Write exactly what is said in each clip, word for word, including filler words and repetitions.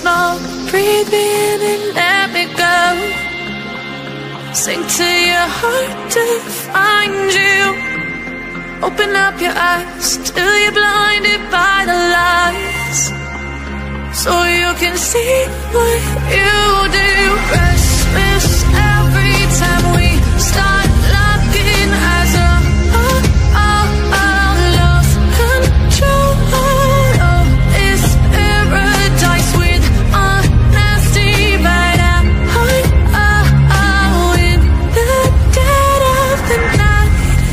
small, breathe me in and let me go. Sink to your heart to find you. Open up your eyes till you're blinded by the lights, so you can see what you do. Restless every time we start locking eyes up. Oh, oh, oh, lost control. Oh, it's paradise with a nasty bite out. Oh, oh, oh, in the dead of the night.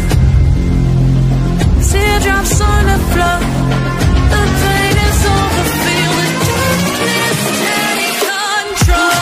Teardrops on the floor. The pain is over. Feel the darkness take control.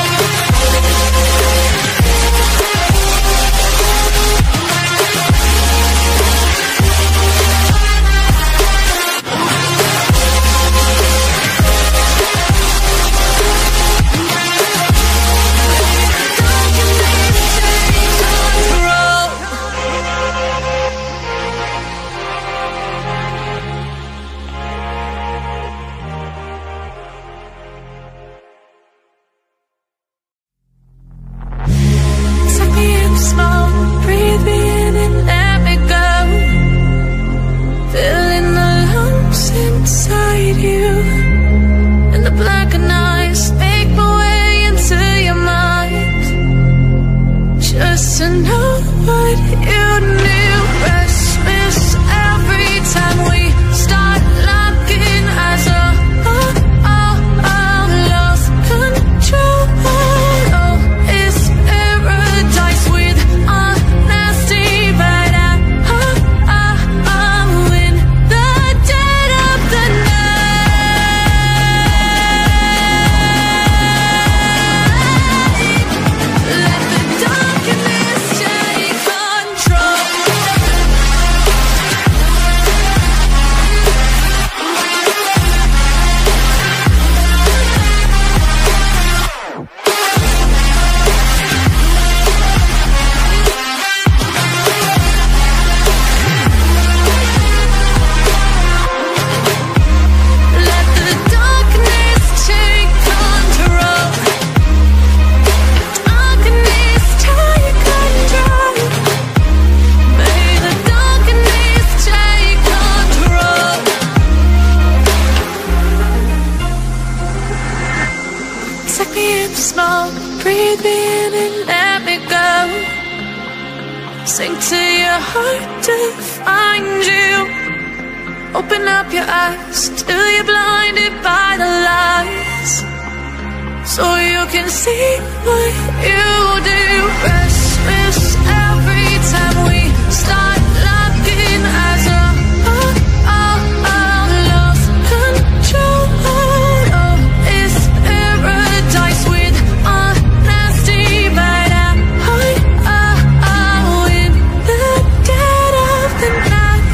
Sink to your heart to find you. Open up your eyes till you're blinded by the lights, so you can see what you do. Restless every time we start locking eyes up. Oh, oh, oh, lost control. Oh, it's paradise with a nasty bite out. Oh, oh, oh, in the dead of the night.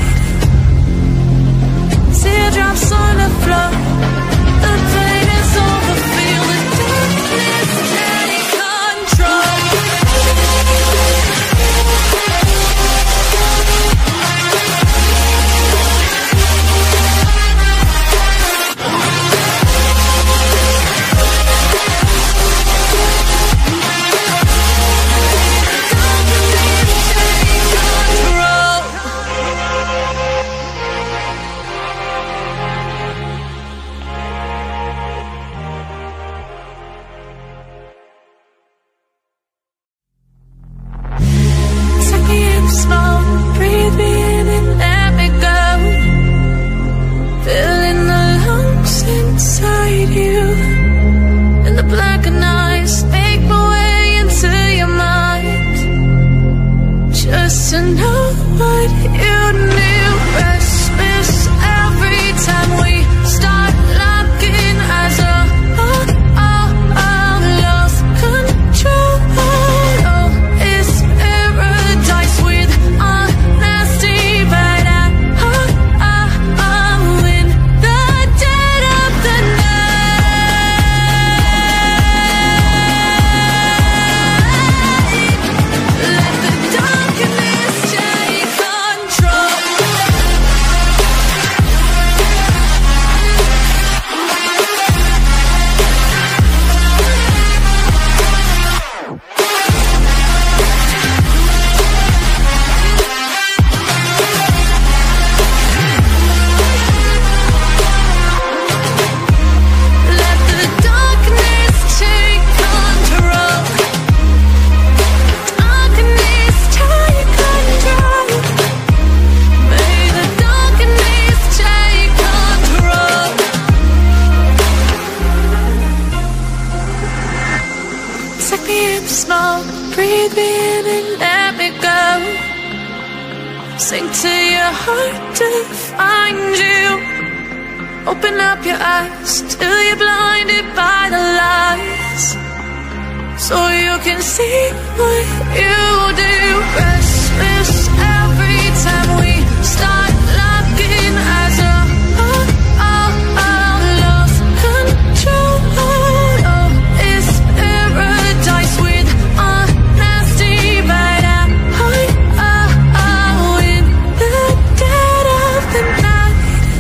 Teardrops on the floor. The pain is over. Feel the darkness take control. Take me in small, breathe me in and let me go. Sink to your heart to find you. Open up your eyes till you're blinded by the lies, so you can see what you do. Restless every time we start locking eyes. Oh, oh, oh, oh, lost control. Oh, it's paradise with a nasty bite out. Oh, oh, oh, in the dead of the night.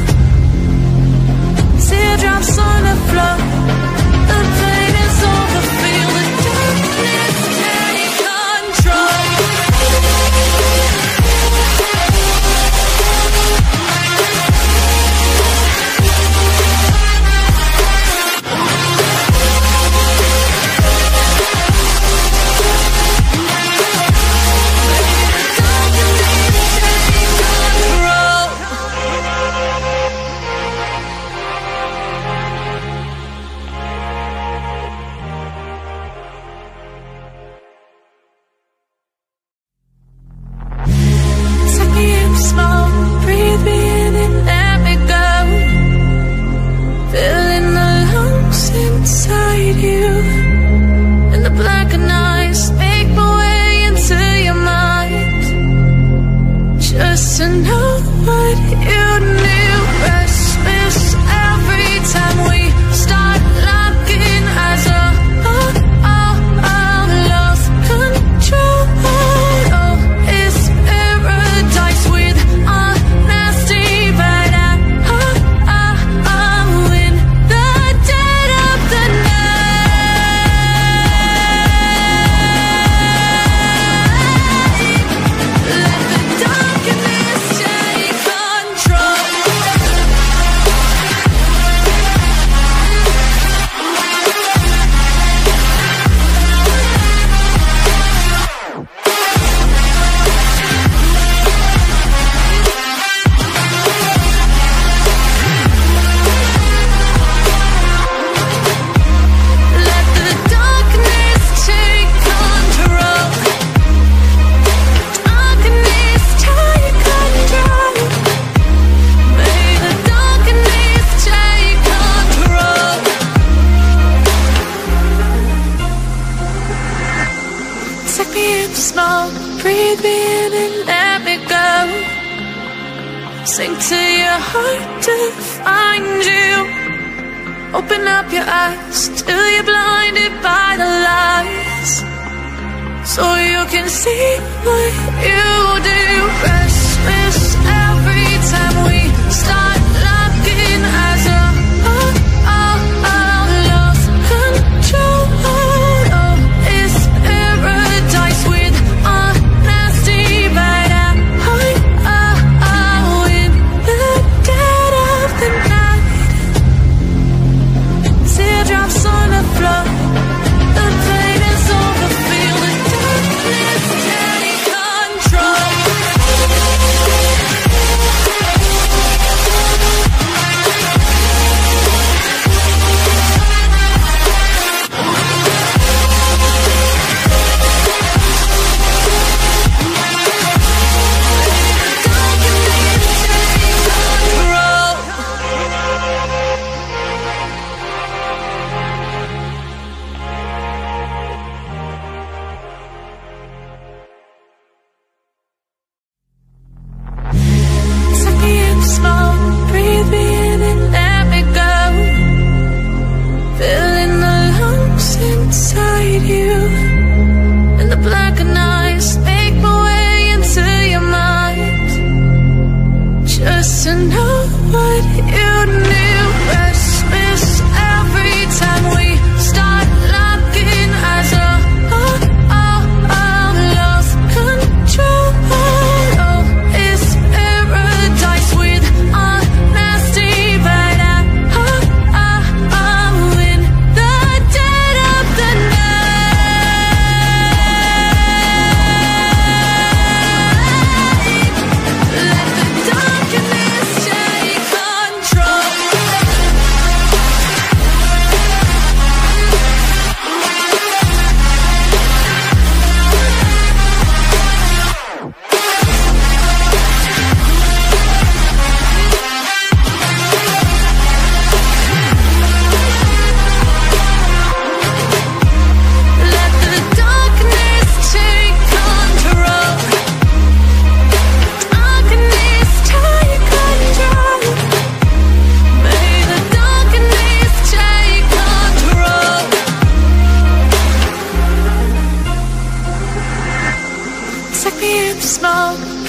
Teardrops on the floor. The pain is over. Feel the darkness take control. Take me in small, breathe me in and let me go. Filling the lungs inside you, and the blackened eyes make my way into your mind, just to know what you knew. Restless every time we start locking eyes. Oh, oh, oh, oh, lost control. Oh, it's paradise with a nasty bite out. Oh, oh, oh, in the dead of the night. Let the darkness take control. Let the darkness take control. Darkness take control. May the darkness take control. Take me in small, breathe me in and let me go. Sink to your heart to find you. Open up your eyes till you're blinded by the lies, so you can see what you do. Restless every time we start locking eyes. Oh, oh, oh, oh, lost control. Oh, it's paradise with a nasty bite out. Oh, oh, oh, in the dead of the night. Teardrops on the floor. The pain is over. Feel the darkness take control.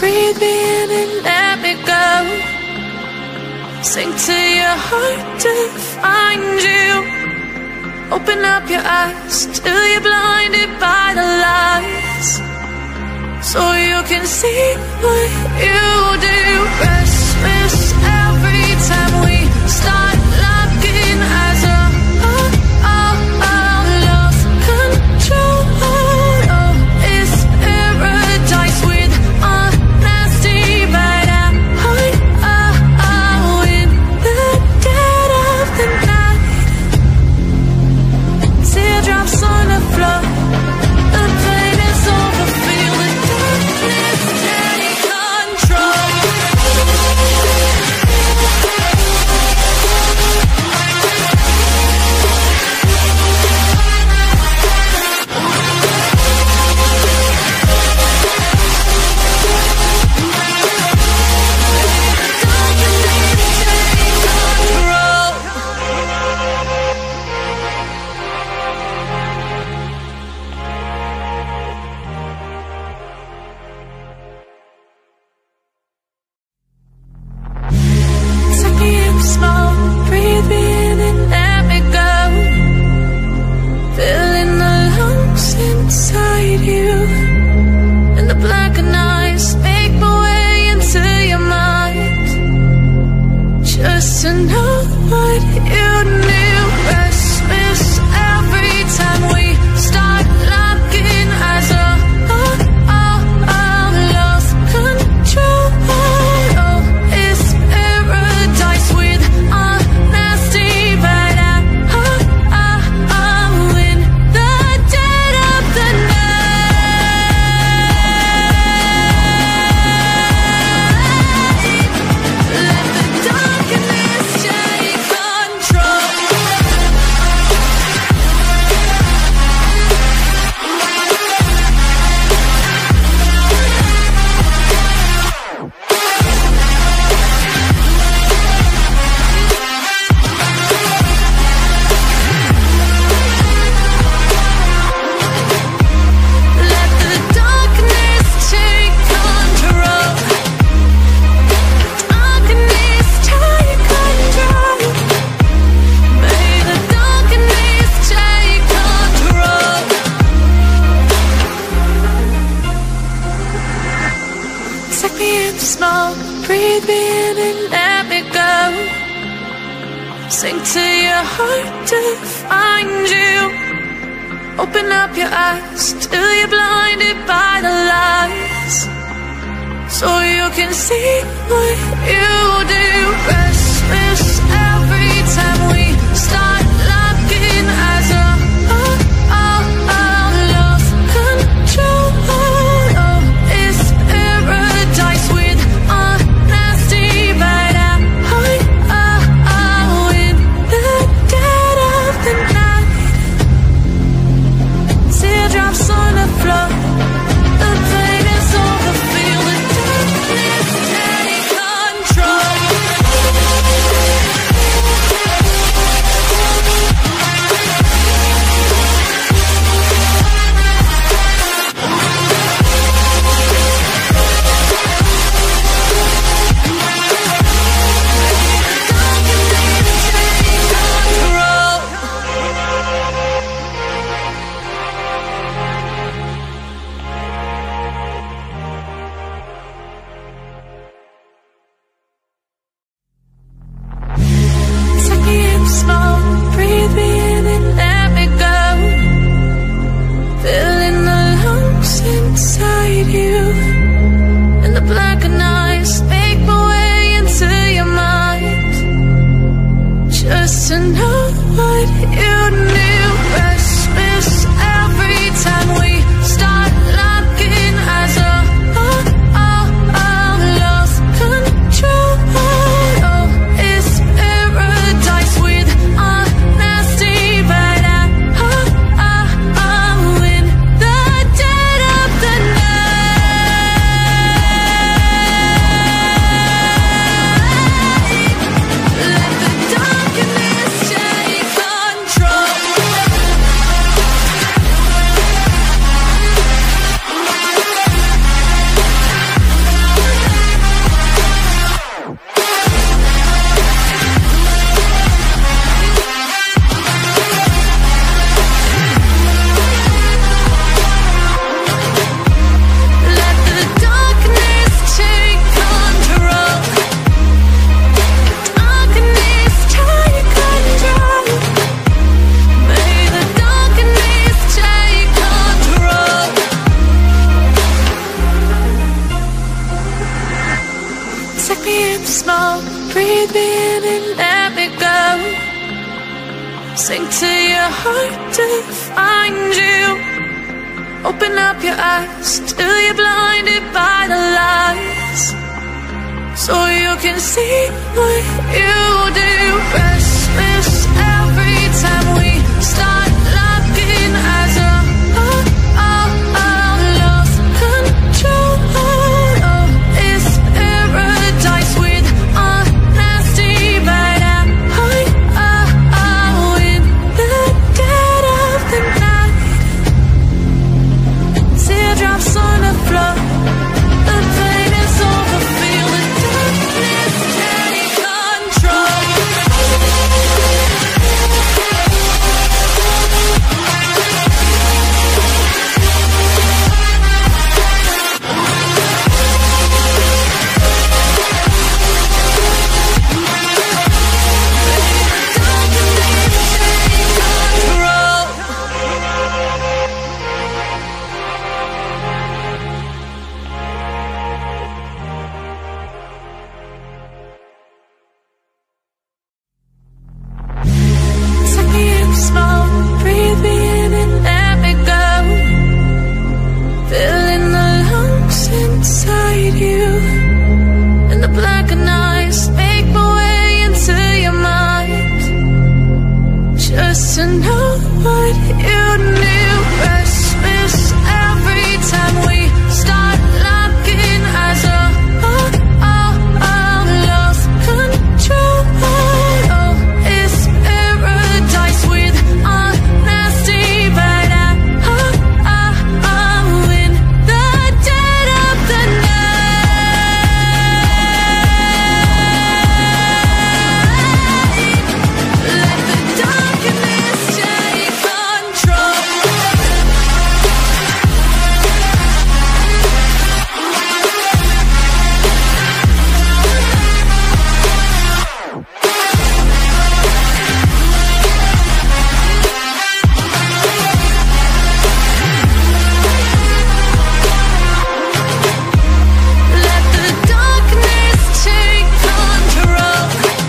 breathe me in and let me go. Sink to your heart to find you. Open up your eyes till you're blinded by the lights, so you can see what you do. Restless every time we start locking eyes. Oh, oh, oh, oh, lost control. Oh, it's paradise with a nasty bite out. Oh, oh, oh, in the dead of the night. Teardrops on the floor. The pain is over. Feel the darkness take control. Sink to your heart to find you. Open up your eyes till you're blinded by the lights, so you can see what you do. Restless every time we start locking eyes. Oh, oh, oh, oh, lost control. Oh, it's paradise with a nasty bite out. Oh, oh, oh, in the dead of the night. Teardrops on the floor. The pain is over. Feel the darkness take control. breathe me in and let me go. Sink to your heart to find you. Open up your eyes till you're blinded by the lights, so you can see what you do. Restless every time we start locking eyes up. Oh, oh, oh, lost control. Oh, it's paradise with a nasty bite at heart. Oh, oh, in the dead of the night. Teardrops on the floor. The pain is over. Feel the darkness take control. To know what you knew. Restless every time we start locking eyes up. Oh, oh, oh, lost control. Oh, it's paradise with a nasty bite at oh, oh, oh, in the dead of the night. Let the darkness take control. Let the darkness take control.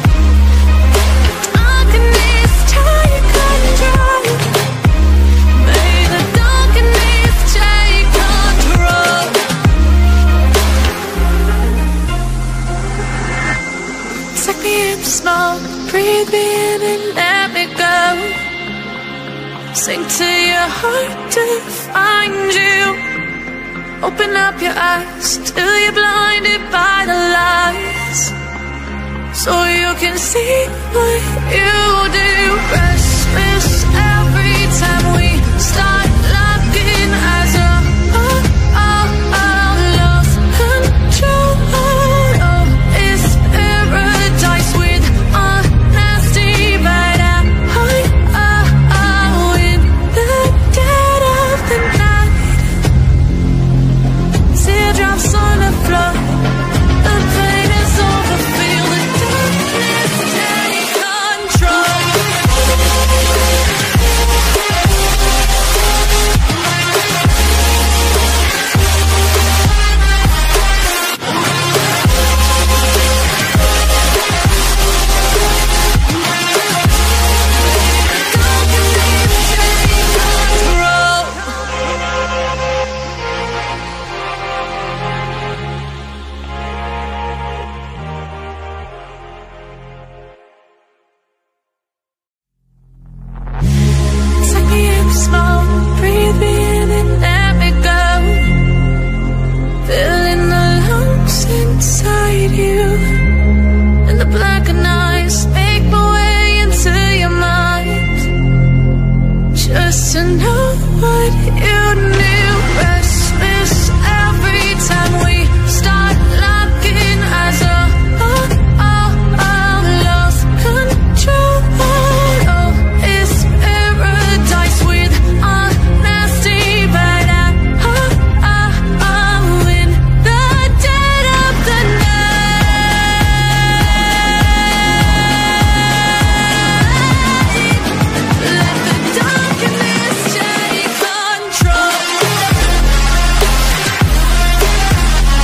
Darkness take control. May the darkness take control. Take me in small, breathe me in and let me go. Sink to your heart to find you. Open up your eyes till you're blinded by the lights, so you can see what you do. Restless every time we start locking eyes up. Oh, oh, oh, lost control. Oh, it's paradise with a nasty bite at heart. Oh, oh, in the dead of the night. Teardrops on the floor. The pain is over. Feel the darkness take control. Take me in small, breathe me in and let me go. Filling the lungs inside you, and the blackened eyes make my way into your mind, just to know what you knew. Restless every time we start locking eyes up. Oh, oh, oh, lost control. Oh, it's paradise with a nasty bite at oh, oh, oh, in the dead of the night. Let the darkness take control.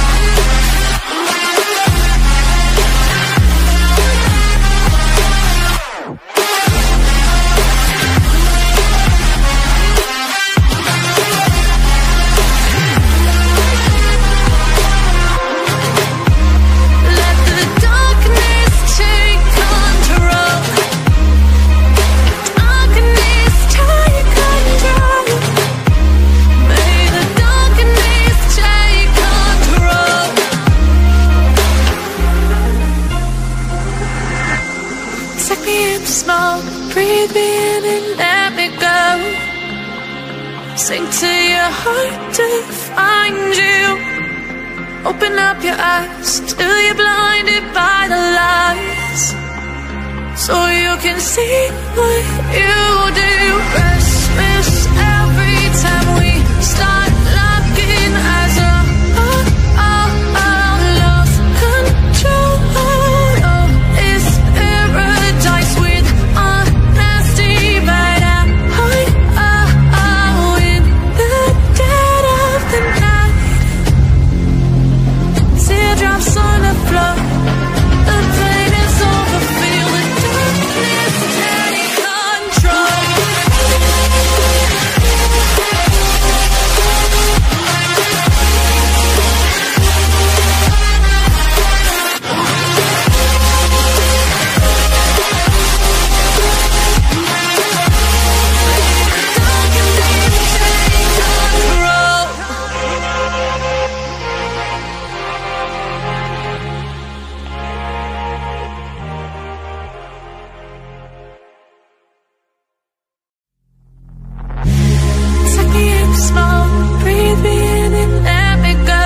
breathe me in and let me go. Sink to your heart to find you. Open up your eyes till you're blinded by the lights, so you can see what you do. Restless every time we start locking eyes. Oh, oh, oh, oh, lost control. Oh, it's paradise with a nasty bite out. Oh, oh, oh, in the dead of the night. Teardrops on the floor. The pain is over. Feel the darkness take control. Take me in small, breathe me in and let me go.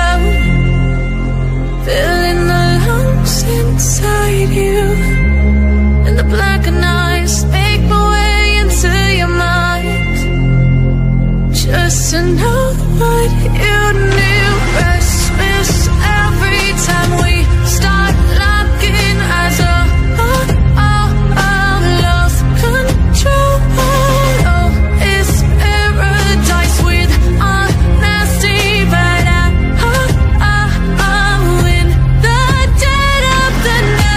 Filling the lungs inside you, and the blackened eyes make my way into your mind, just to know what you knew. Restless every time we start locking eyes. Oh, oh, oh, oh, lost control. Oh, it's paradise with a nasty bite out. Oh, oh, oh, in the dead of the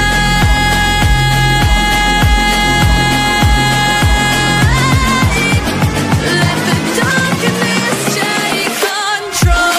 night. Let the darkness take control.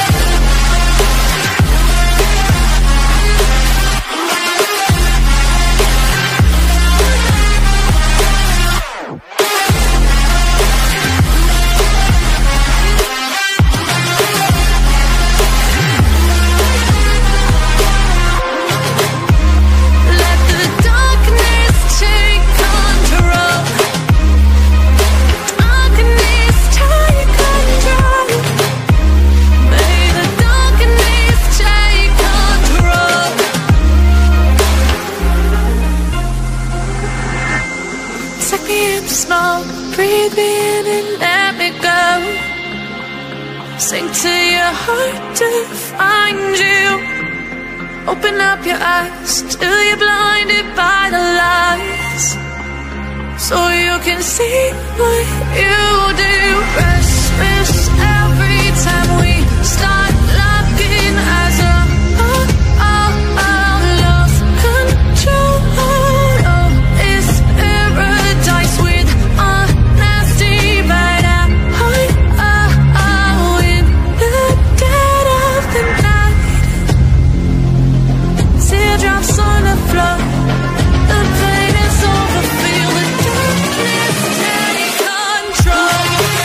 Let the darkness take control. Darkness take control. May the darkness take control. Take me in smoke, breathe me in and let me go. Sink to your heart to find you. Open up your eyes till you're blinded by the lights, so you can see what you do. Restless every time we start locking eyes. Oh, oh, oh, oh, lost control. Oh, it's paradise with a nasty bite out. Oh, oh, oh, in the dead of the night. Teardrops on the floor. The pain is over. Feel the darkness take control.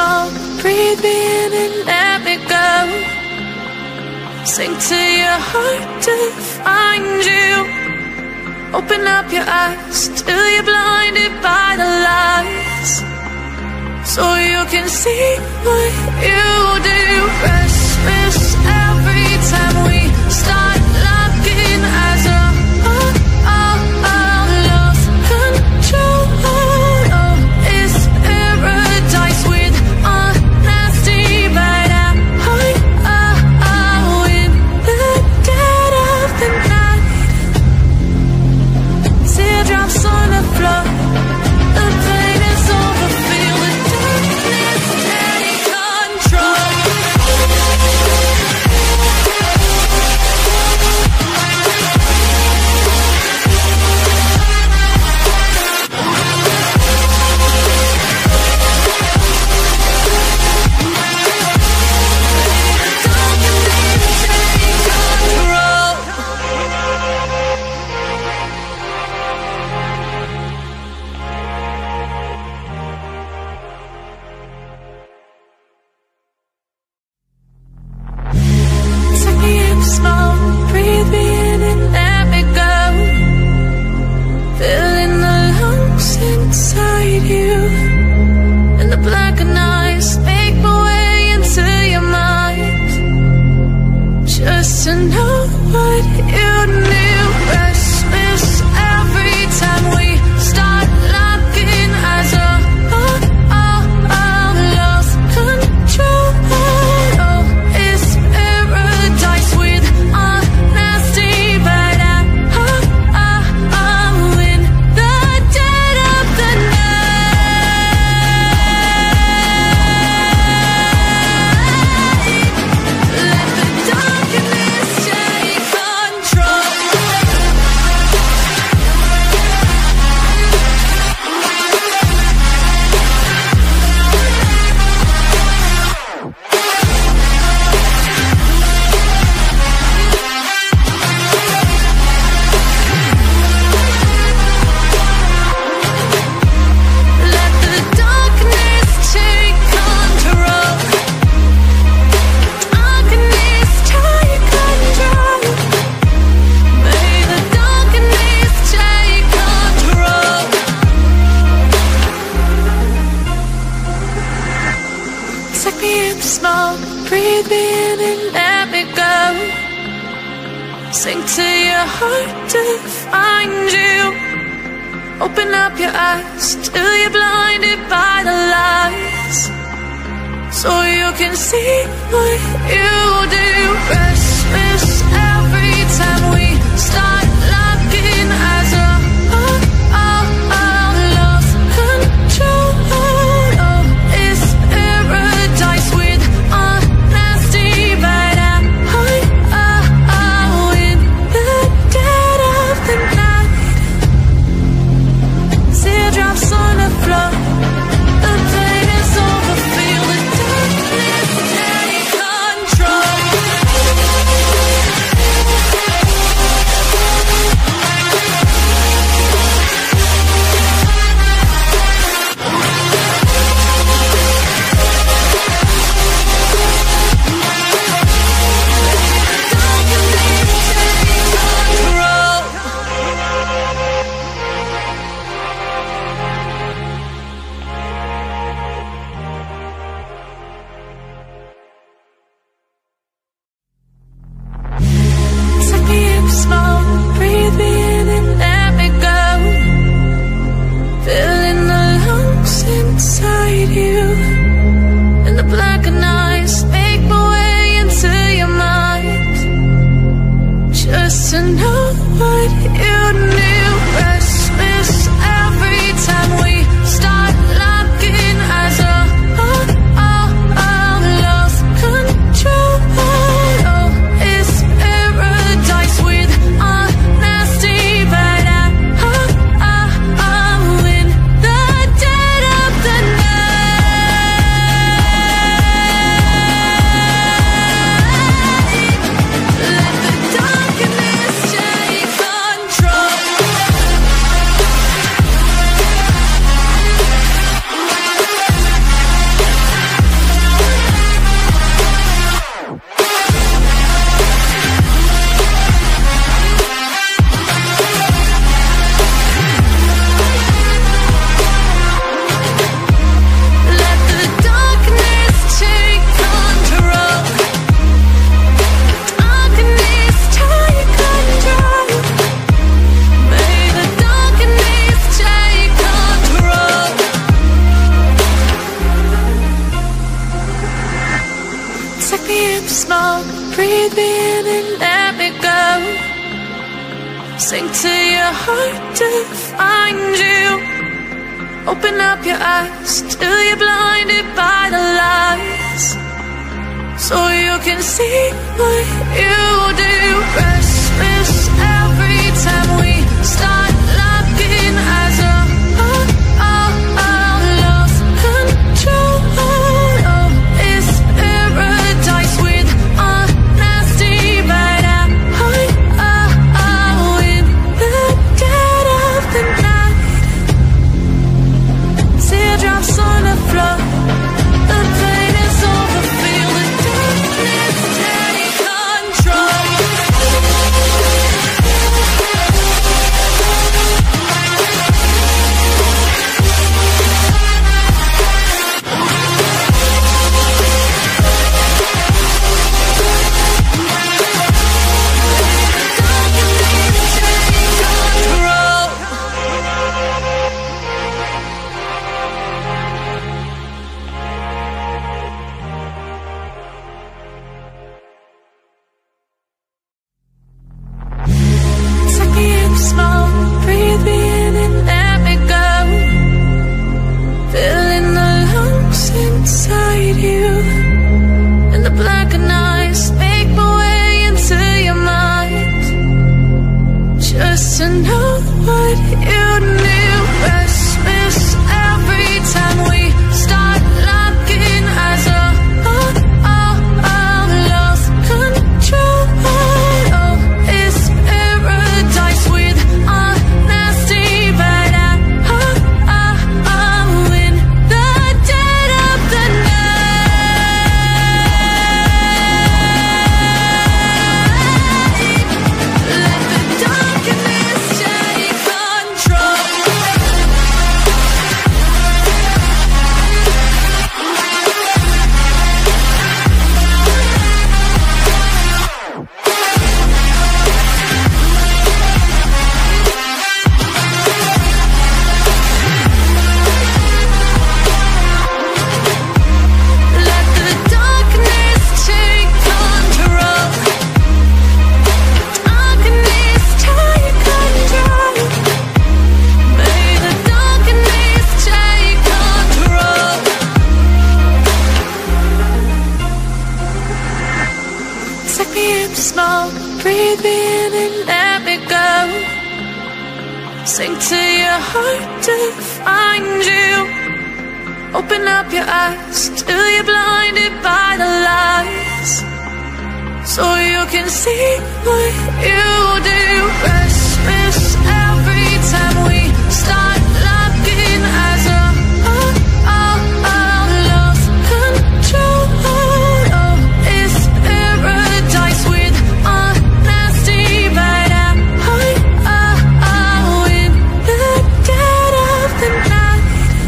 small, breathe me in and let me go. Sink to your heart to find you. Open up your eyes till you're blinded by the lights, so you can see what you do. Restless every time we start locking eyes up. Oh, oh, oh, lost control. Oh, it's paradise with a nasty bite at heart. Oh, oh, in the dead of the night, teardrops on the floor. The pain is over, feel the darkness take control. Small, breathe me in and let me go. Filling the lungs inside you, and the blackened eyes make my way into your mind, just to know what you knew. Restless every time we start locking eyes up. Oh, oh, oh, lost control. Oh, it's paradise with a nasty bite at heart. Oh, oh, in the dead of the night, let the darkness take control. Let the darkness take control. Darkness take control. May the darkness take control. Take me in small, breathe me in and let me go. Sink to your heart to find you. Open up your eyes till you're blinded by the lights, so you can see what you do. Restless every time we start locking eyes up. Oh, oh, oh, lost control. Oh, it's paradise with a nasty bite at heart. Oh, oh, in the dead of the night, teardrops on the floor. The pain is over, feel the darkness take control. Take me in small, breathe me in and let me go. Sink to your heart to find you. Open up your eyes till you're blinded by the lies, so you can see what you do. Restless every time we start locking eyes. Oh, oh, oh, oh, lost control. Oh, it's paradise with a nasty bite out. Oh, oh, oh, in the dead of the night. Teardrops on the floor. The pain is over. Feel the darkness take control. Sink to your heart to find you. Open up your eyes till you're blinded by the lies, so you can see what you do. Restless every time we start locking eyes. Oh, oh, oh, oh, lost control. Oh, it's paradise with a nasty bite out. Oh, oh, oh, in the dead of the night.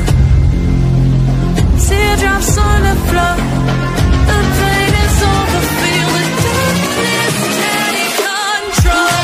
Teardrops on the floor. The pain is over. Feel the darkness take control.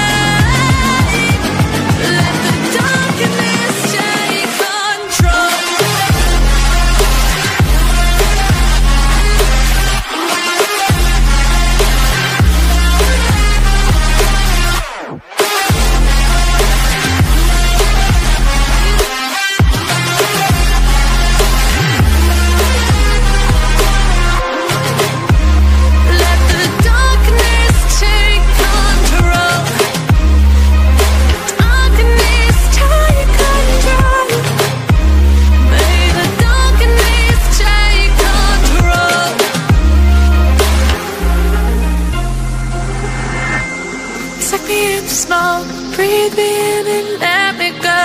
Let the darkness take control. small, breathe me in and let me go.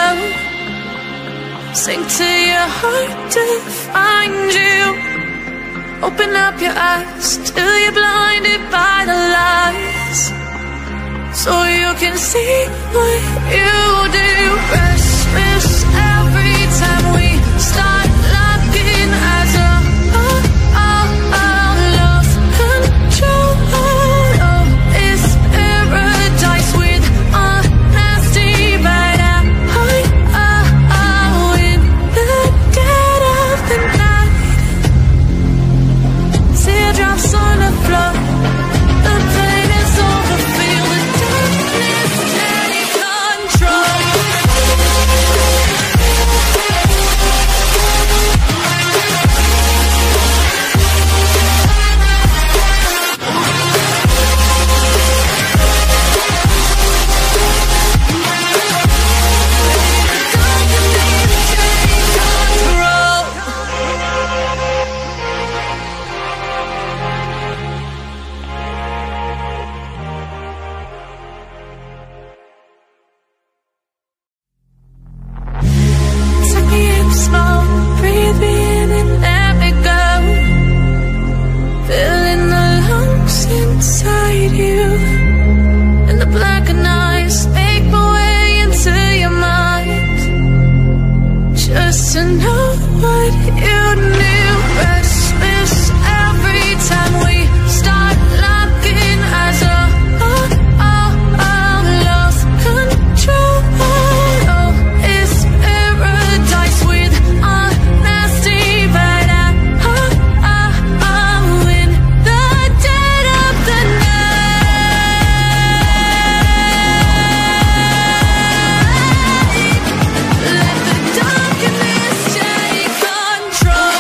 Sink to your heart to find you. Open up your eyes till you're blinded by the lies, so you can see what you do. Restless every time we start locking eyes. Oh, oh, oh, oh, lost control. Oh, it's paradise with a nasty bite out. Oh, oh, oh, in the dead of the night. Teardrops on the floor. The pain is over. Feel the darkness take control. Take me in small, breathe me in and let me go. Filling the lungs inside you, and the blackened eyes make my way into your mind, just to know what you knew. Restless every time we start locking eyes. Oh, oh, oh, oh, lost control. Oh, it's paradise with a nasty bite out. Oh, oh, oh, in the dead of the night. Let the darkness take control.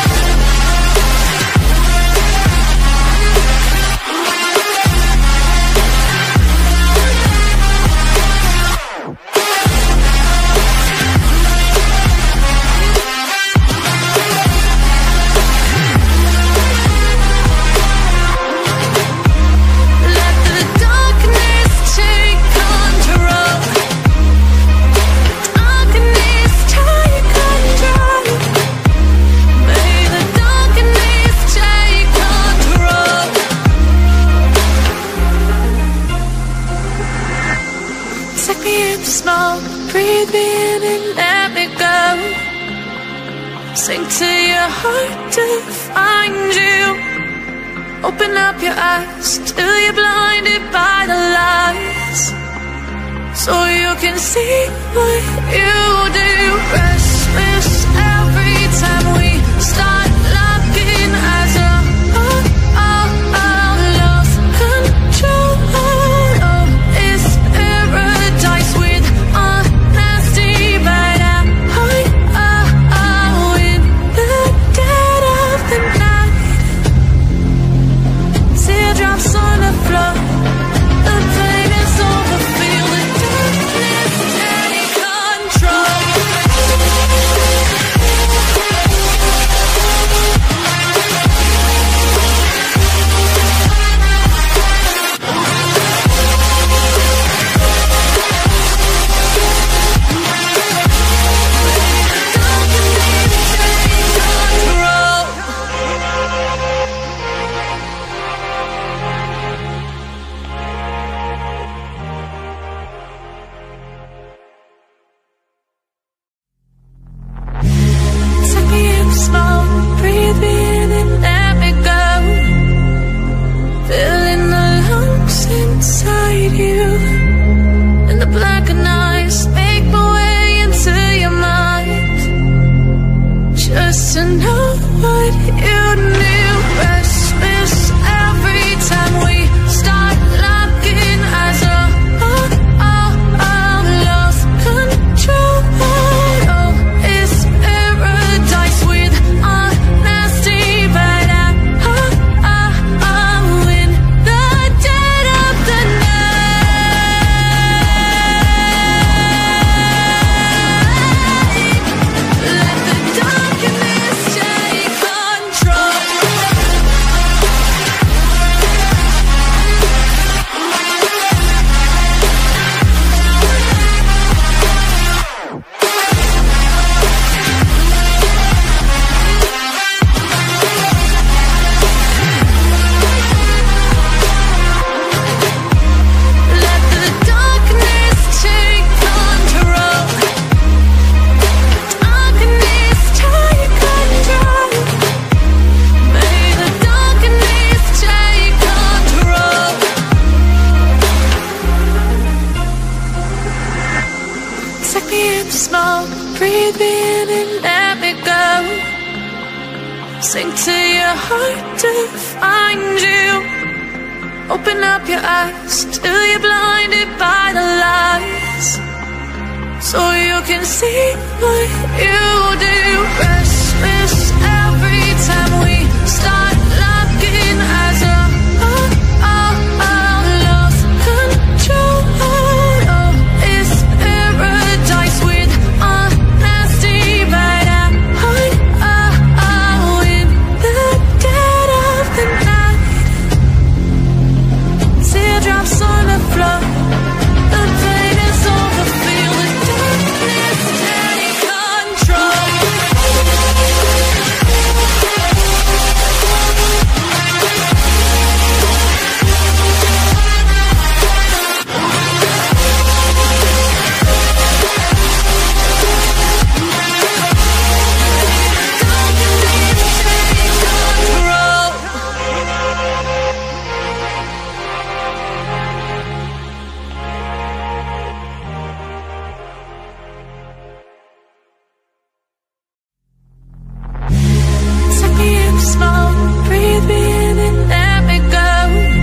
Let the darkness take control. Darkness take control. May the darkness take control. Take me in small, breathe me in and let me go. Sink to your heart to find you. Open up your eyes till you're blinded by the lies, so you can see what you do. Restless every time we start locking eyes. Oh, oh, oh, oh, lost control. Oh, it's paradise with a nasty bite out. Oh, oh, oh, in the dead of the night. Teardrops on the floor. The pain is over. Feel the darkness take control. breathe in and let me go. Sink to your heart to find you. Open up your eyes till you're blinded by the lies, so you can see what you do. Restless every time we start locking eyes up. Oh, oh, oh, lost control. Oh, it's paradise with a nasty bite at heart. Oh, oh, in the dead of the night. Teardrops on the floor. The pain is over. Feel the darkness take control. Take me in small, breathe me in and let me go.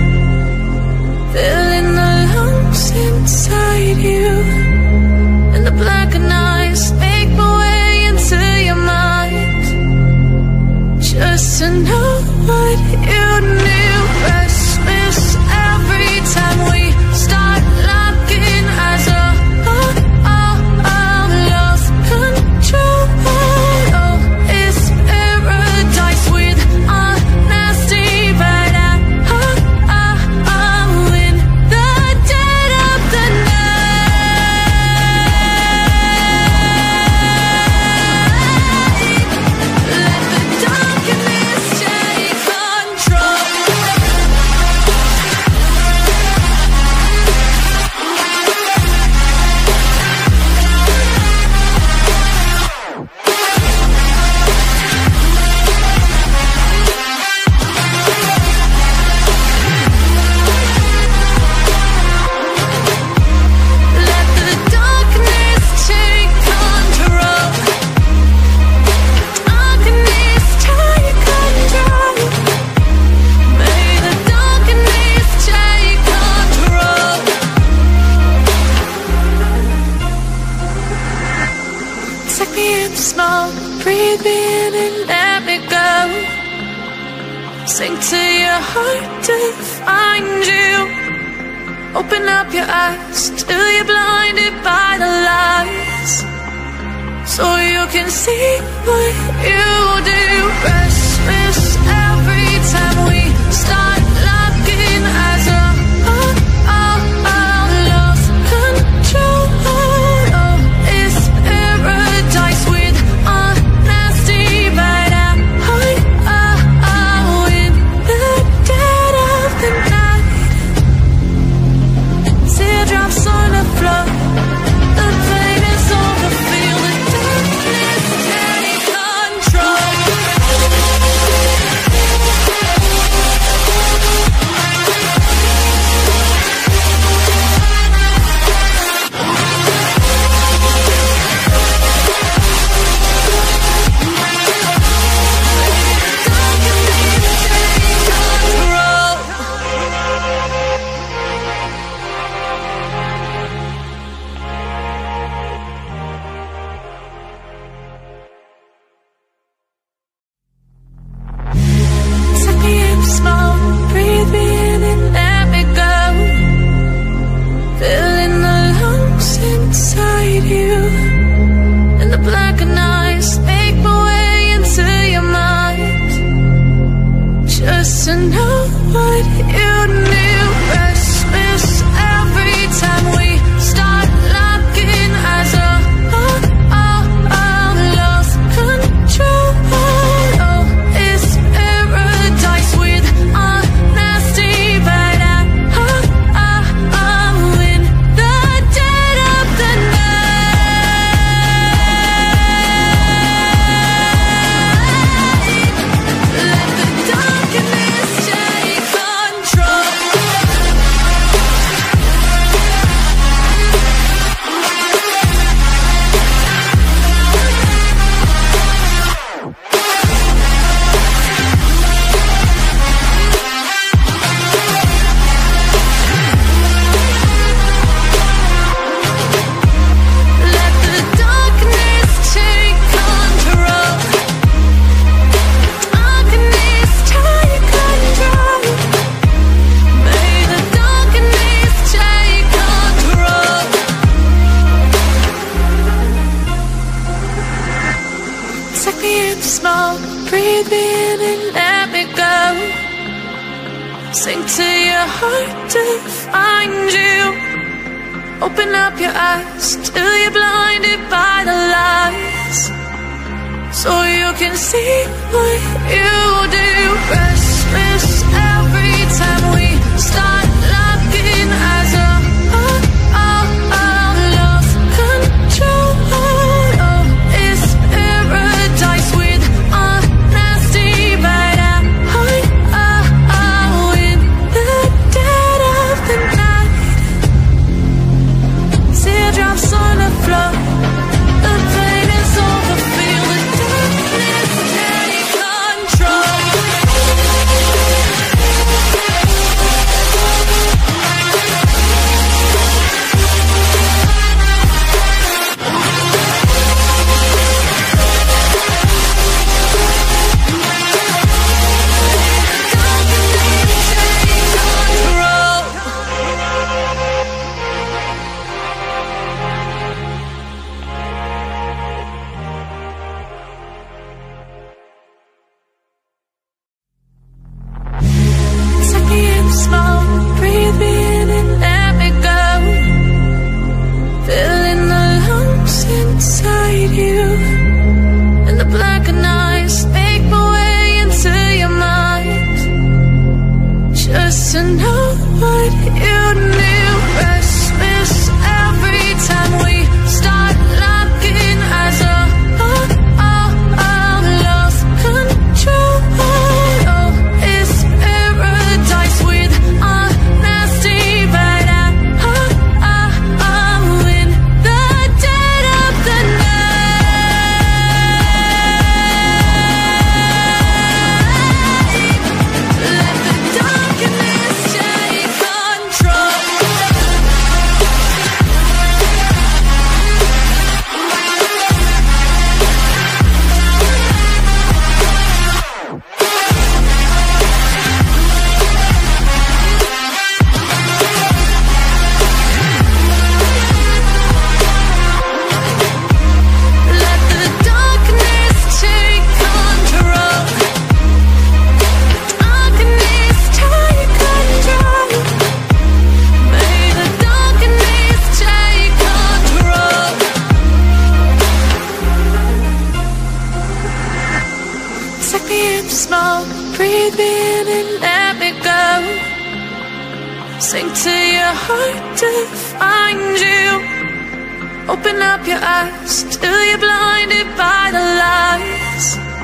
Filling the lungs inside you, and the blackened eyes make my way into your mind, just to know what you knew. Restless every time we start locking eyes up. Oh, oh, oh, lost control. Oh, it's paradise with a nasty bite at heart. Oh, oh, in the dead of the night. Let the darkness take control. Let the darkness take control. Darkness take control. May the darkness take control. Take me in small, breathe me in and let me go. Sink to your heart to find you. Open up your eyes till you're blinded by the lies, so you can see what you do. Restless every time we start locking eyes up. Oh, oh, oh, lost control. Oh, it's paradise with a nasty bite at heart. Oh, oh, in the dead of the night. Teardrops on the floor. The pain is over. Feel the darkness take control. Take me in small, breathe me in and let me go. Filling the lungs inside you, and the blackened eyes make my way into your mind, just to know what you knew. Restless every time we start locking eyes up. Oh, oh, oh, lost control. Oh, it's paradise with a nasty bite at heart. Oh, oh, in the dead of the night. Let the darkness take control. Sink to your heart to find you. Open up your eyes till you're blinded by the lies, so you can see what you do. Restless every time we start locking eyes up. Oh, oh, oh, love control. Oh, it's paradise with a nasty bite out. Oh, oh, oh, in the dead of the night. Teardrops on the floor. The pain is over. Feel the darkness take control. Sink to your heart to find you. Open up your eyes till you're blinded by the lies,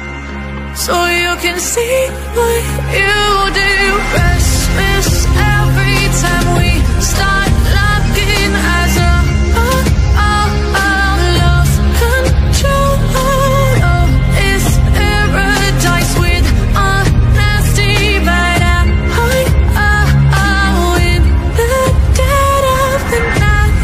so you can see what you do. Restless every time we start locking eyes up. Oh, oh, oh, love control. Oh, it's paradise with a nasty bite out. Oh, oh, oh, in the dead of the night.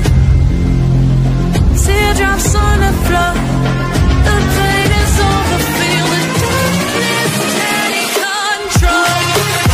Teardrops on the floor. The pain is over. Feel the darkness take control.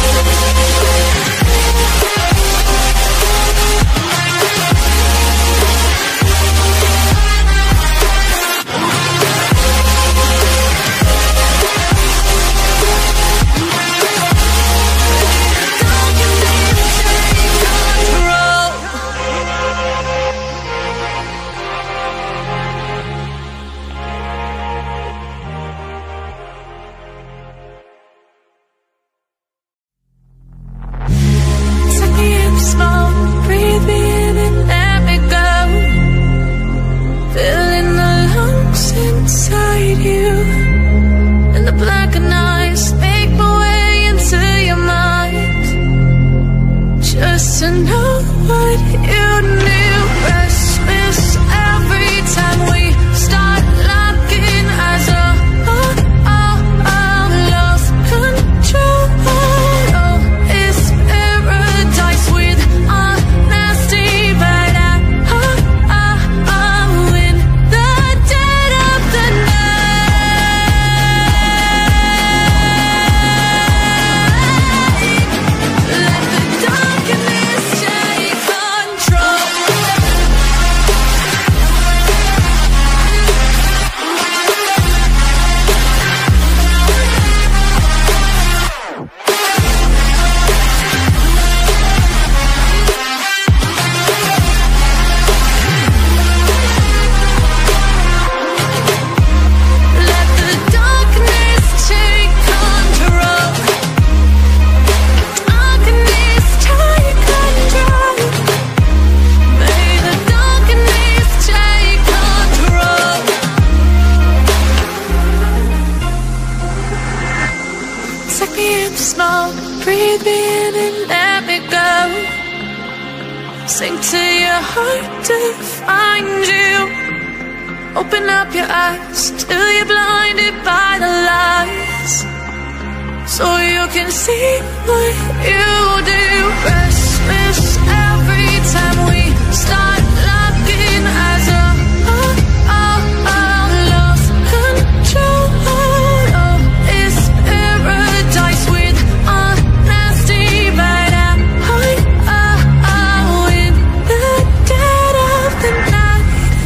Sink to your heart to find you. Open up your eyes till you're blinded by the lies, so you can see what you do. Restless every time we start locking eyes. Oh, oh, oh, oh, lost control. Oh, it's paradise with a nasty bite out. Oh, oh, oh, in the dead of the night.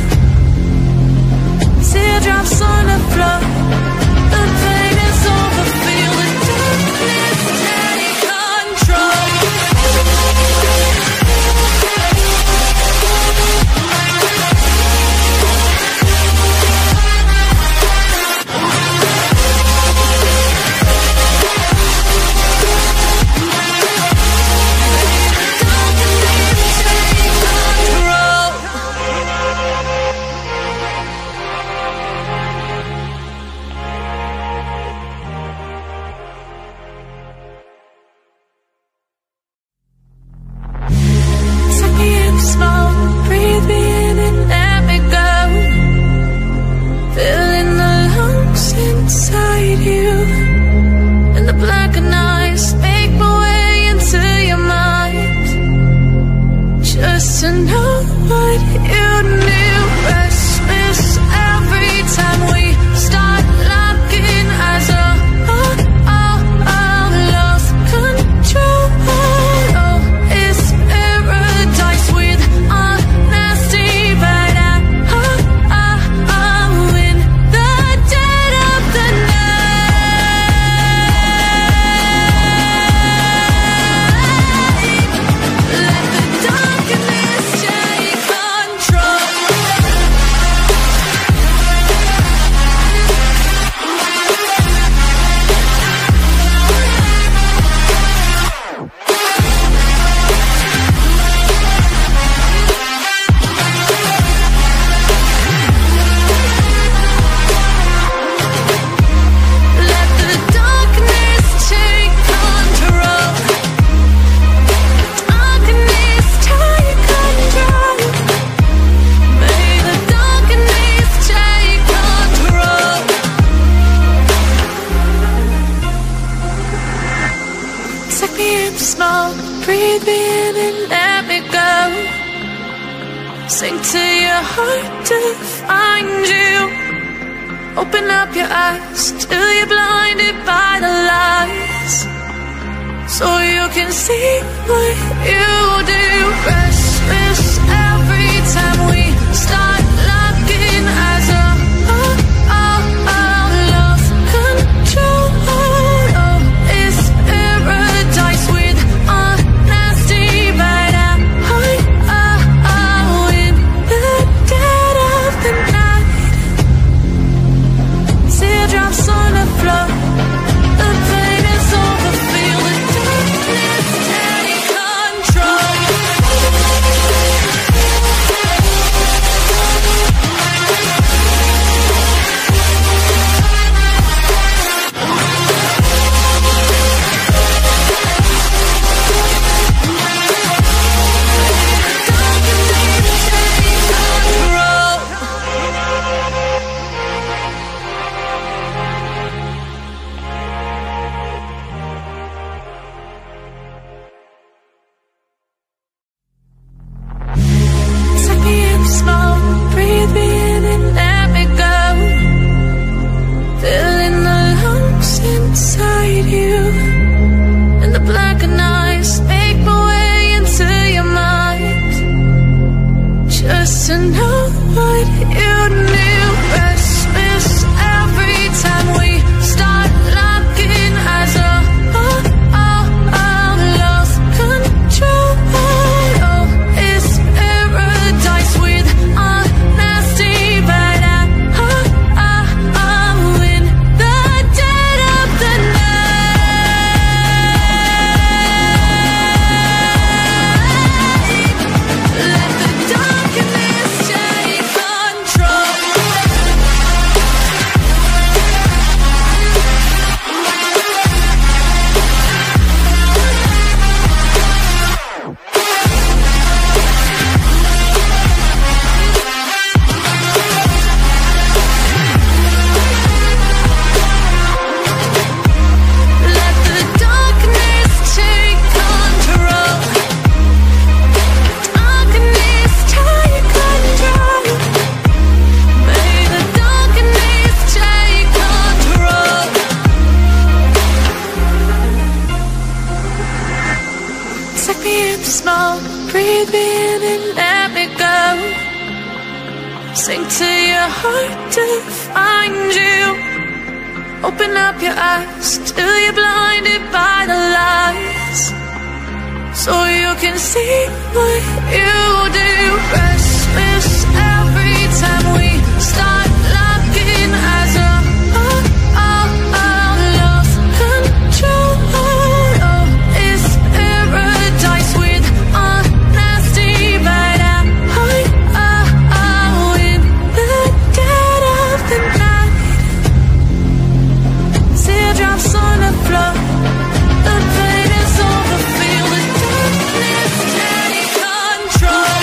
Teardrops on the floor. The pain is over. Feel the darkness take control. Take me in small, breathe me in and let me go. Filling the lungs inside you, and the blackened eyes make my way into your mind, just to know what you knew. Restless every time we start locking eyes. Oh, oh, oh, oh, lost control. Oh, it's paradise with a nasty bite out. Oh, oh, oh, in the dead of the night. Let the darkness take control. Let the darkness take control. Darkness take control. May the darkness take control. Take me in small, breathe me in and let me go. Sink to your heart to find you. Open up your eyes till you're blinded by the lies, so you can see what you do. Restless every time we start locking eyes. Oh, oh, oh, oh, lost control. Oh, it's paradise with a nasty bite out. Oh, oh, oh, in the dead of the night. Teardrops on the floor. The pain is over. Feel the darkness take control. Take me in small, breathe me in and let me go. Sing to your heart to find you. Open up your eyes till you're blinded by the lies, so you can see what you do. Restless every time we start locking eyes up. Oh, oh, oh, love control. Oh, it's paradise with a nasty bite out. Oh, oh, oh, in the dead of the night. Teardrops on the floor. The pain is over. Feel the darkness take control.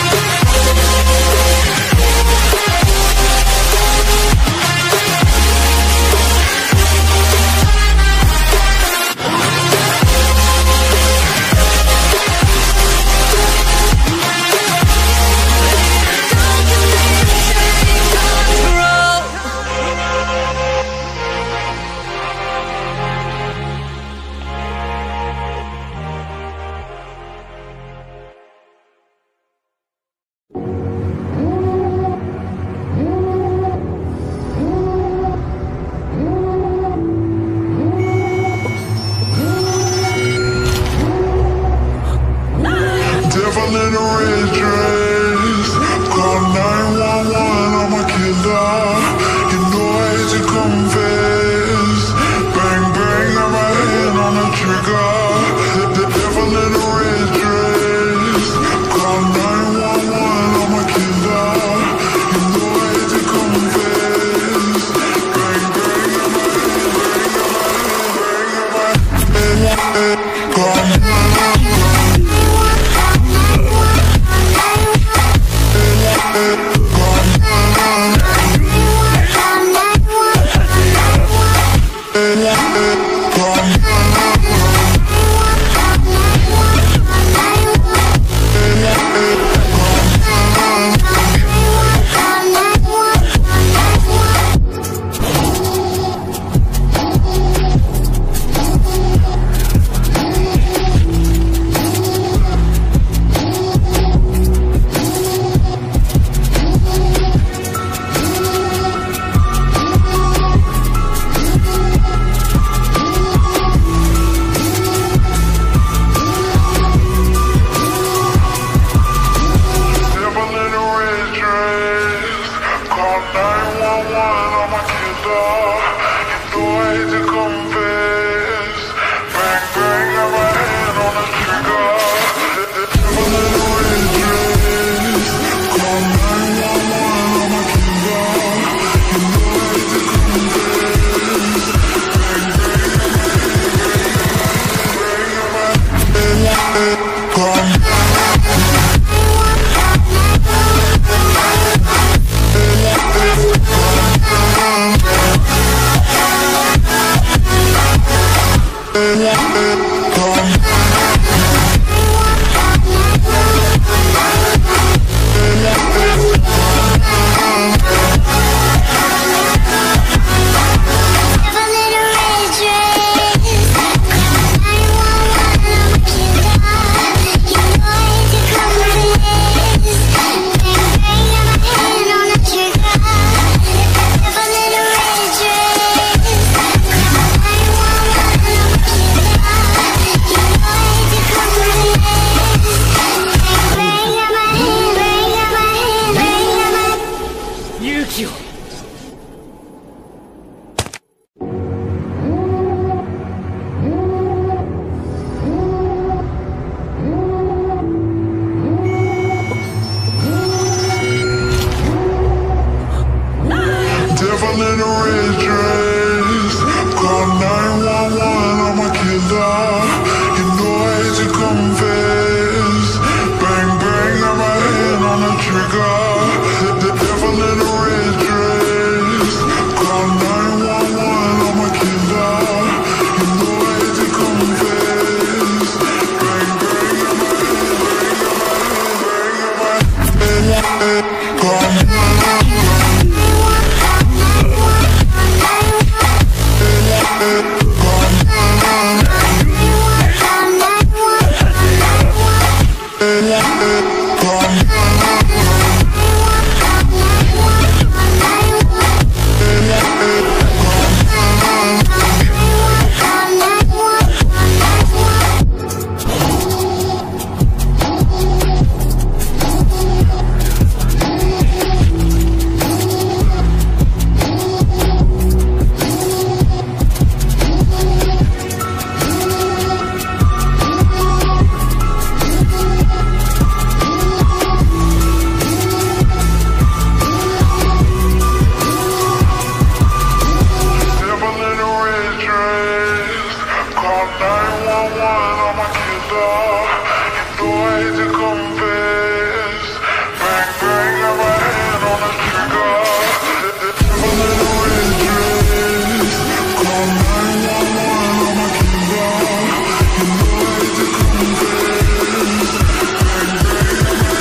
Devil in a red dress, call nine one one, I'm a killer. You know I hate to confess. Bang bang, got my hand on the trigger. The devil in a red dress, call nine one one, I'm a killer. You know I hate to confess. Bang bang, got my hand, bang, got my hand, bang, got my hand. Call nine one one. killer. You know I hate to confess. Bang, bang, got my hand on the trigger. The devil in a red dress. Call nine one one, I'm a killer. You know I hate to confess. Bang, bang, got my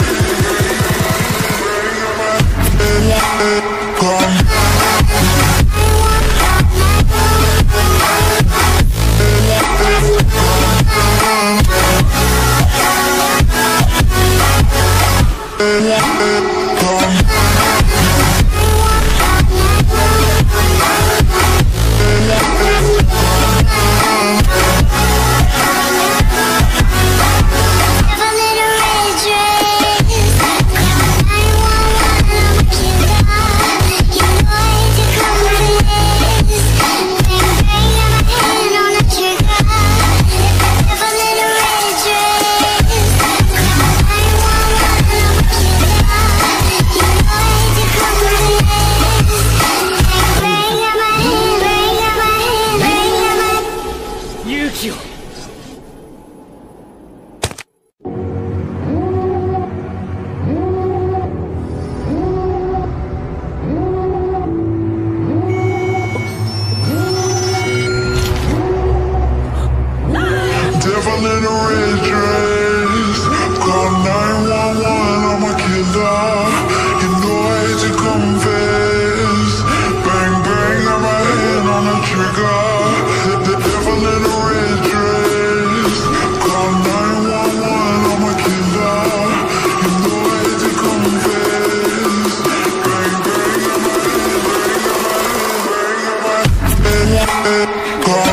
hand, bang, got my hand. Call devil in a red dress. Call nine one one, I'm a killer. You know I hate to confess. Bang, bang, got my hand on the trigger. The devil in a red dress. Call nine one one, I'm a killer. You know I hate to confess. Bang, bang, got my hand, bang, got my hand, bang, got my hand. Call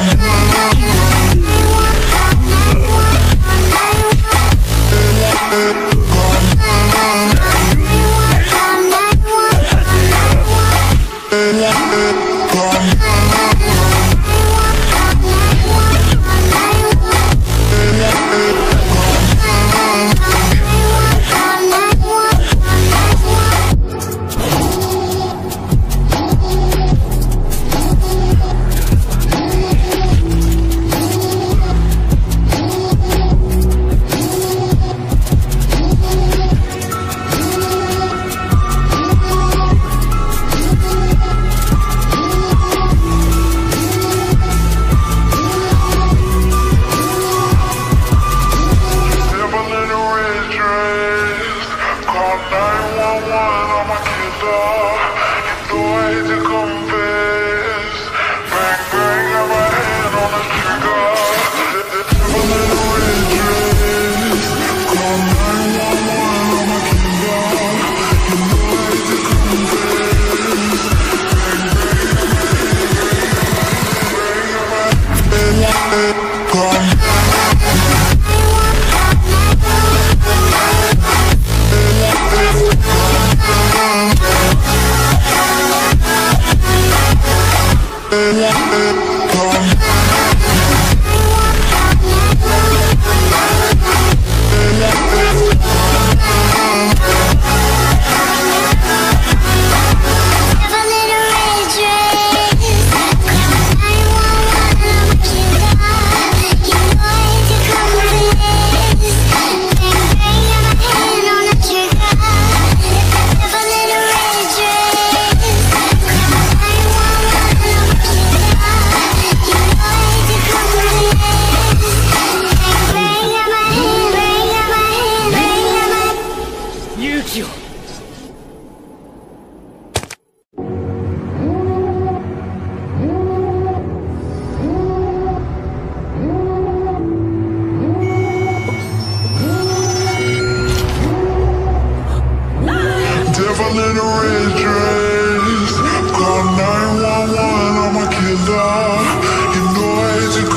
devil in a red dress. Call nine one one, I'm a killer. You know I hate to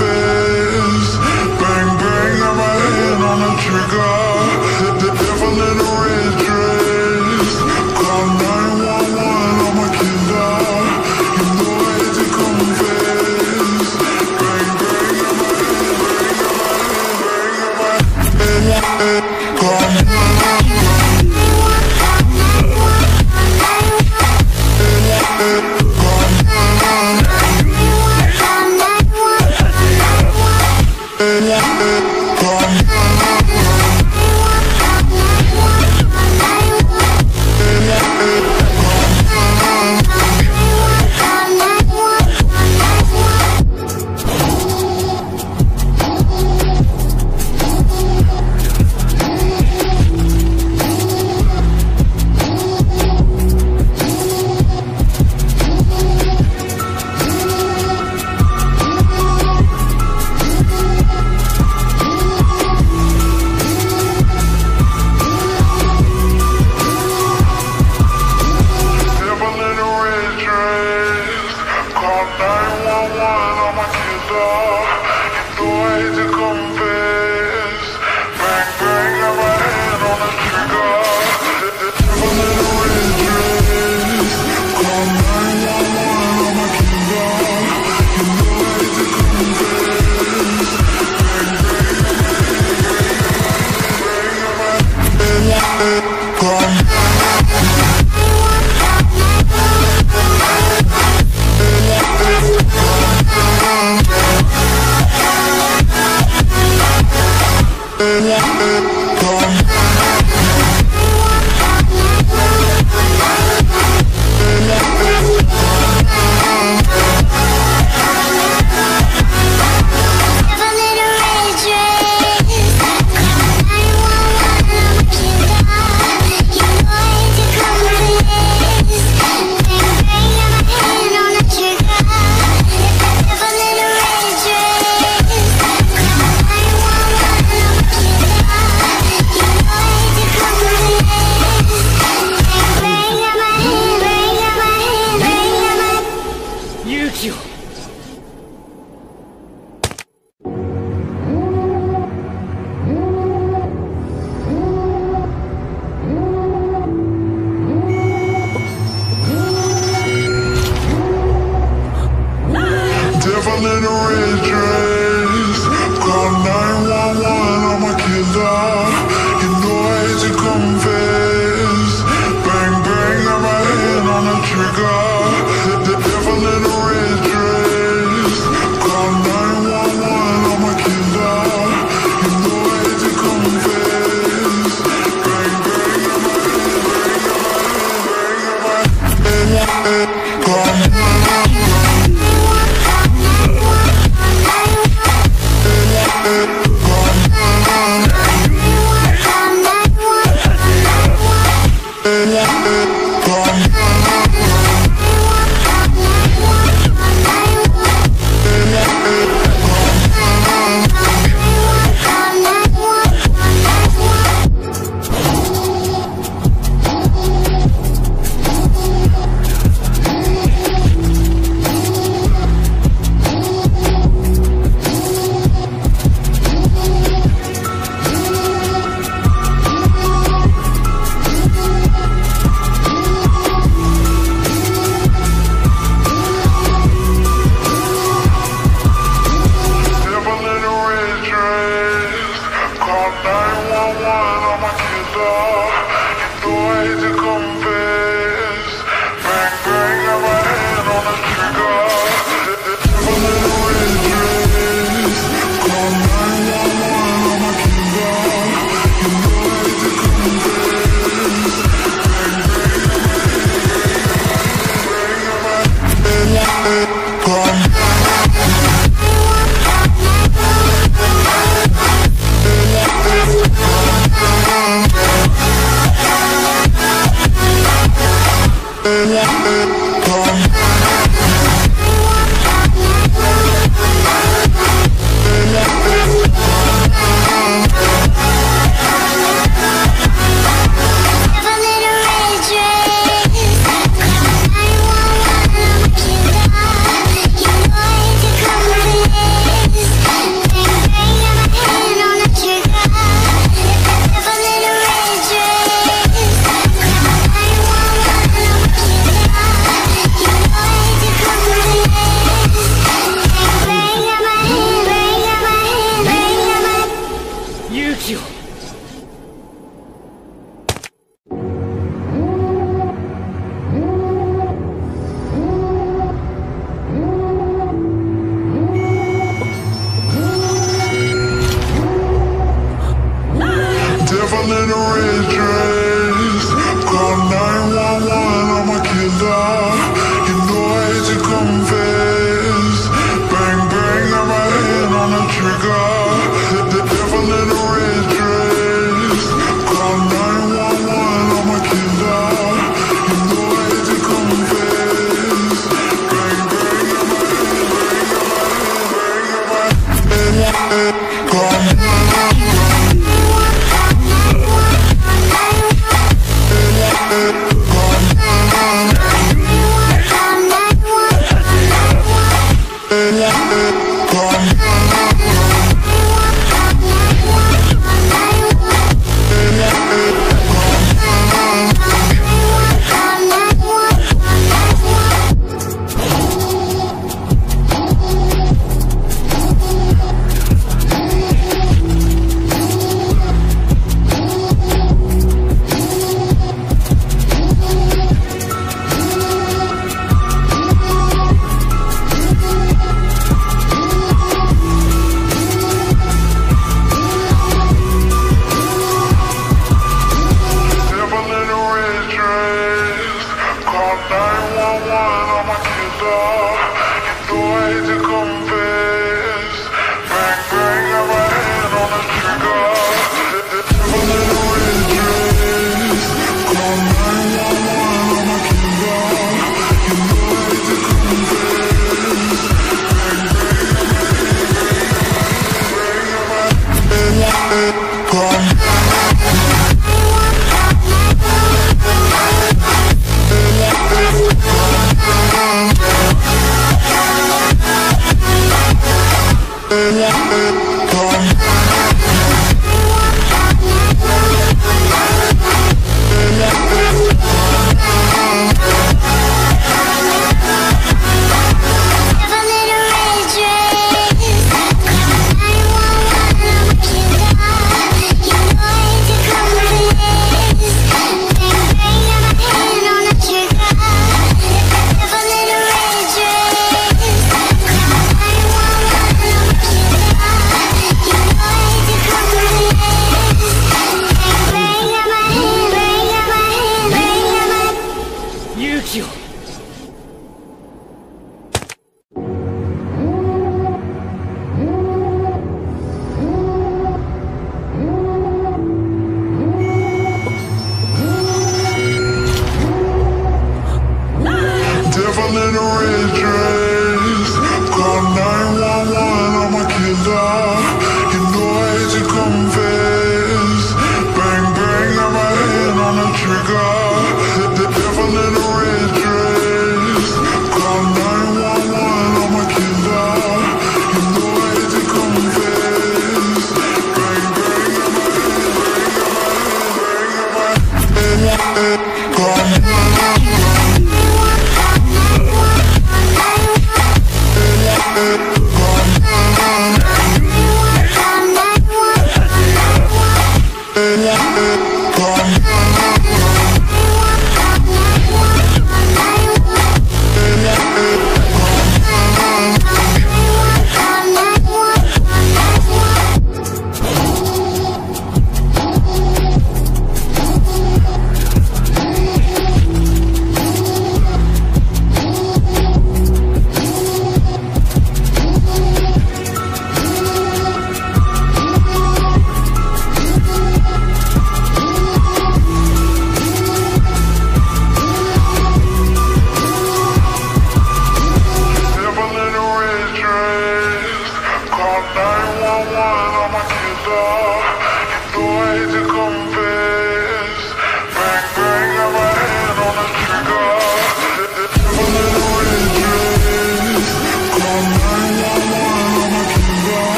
confess. Bang, bang, got my hand on the trigger. The devil in a red dress. Call nine one one, I'm a killer. You know I hate to confess. Bang, bang, got my hand, bang, got my hand, bang, got my hand. Call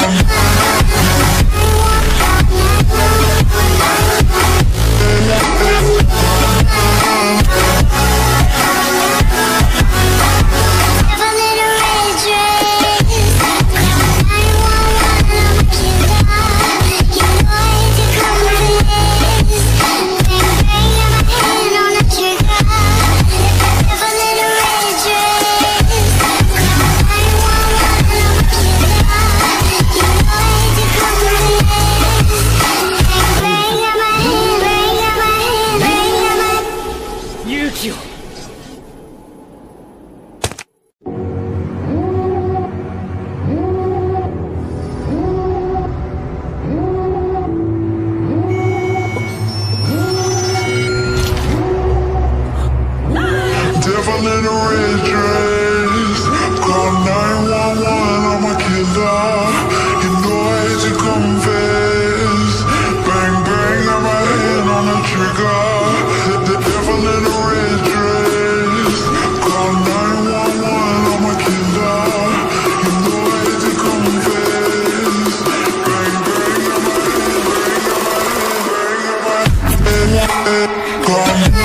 Devil in a red dress, call nine one one, I'm a killer. You know I hate to confess. Bang bang, got my hand on the trigger. The devil in a red dress, call nine one one, I'm a killer. You know I hate to confess. Bang bang, got my hand, bang, got my hand, bang, got my hand.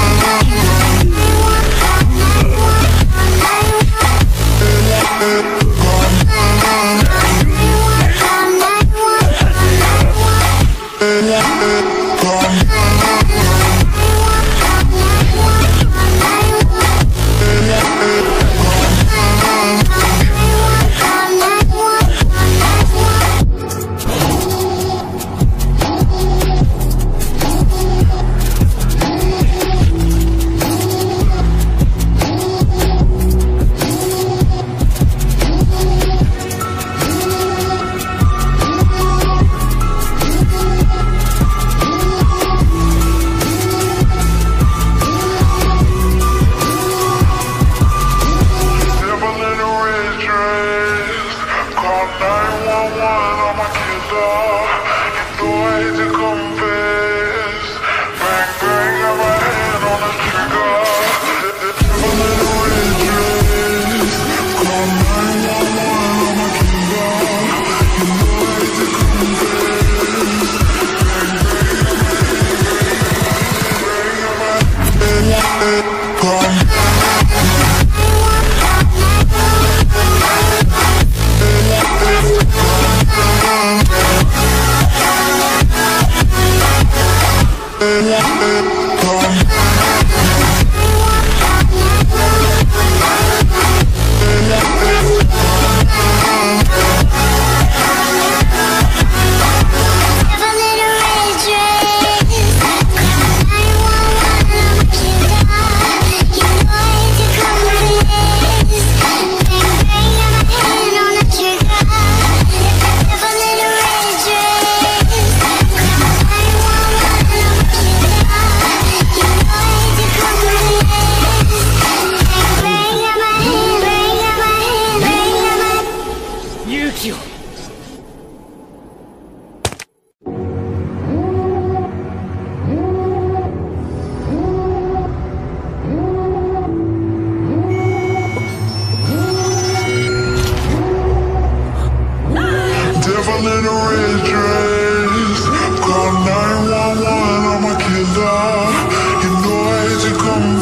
Devil in a red dress, call nine one one, I'm a killer. You know I hate to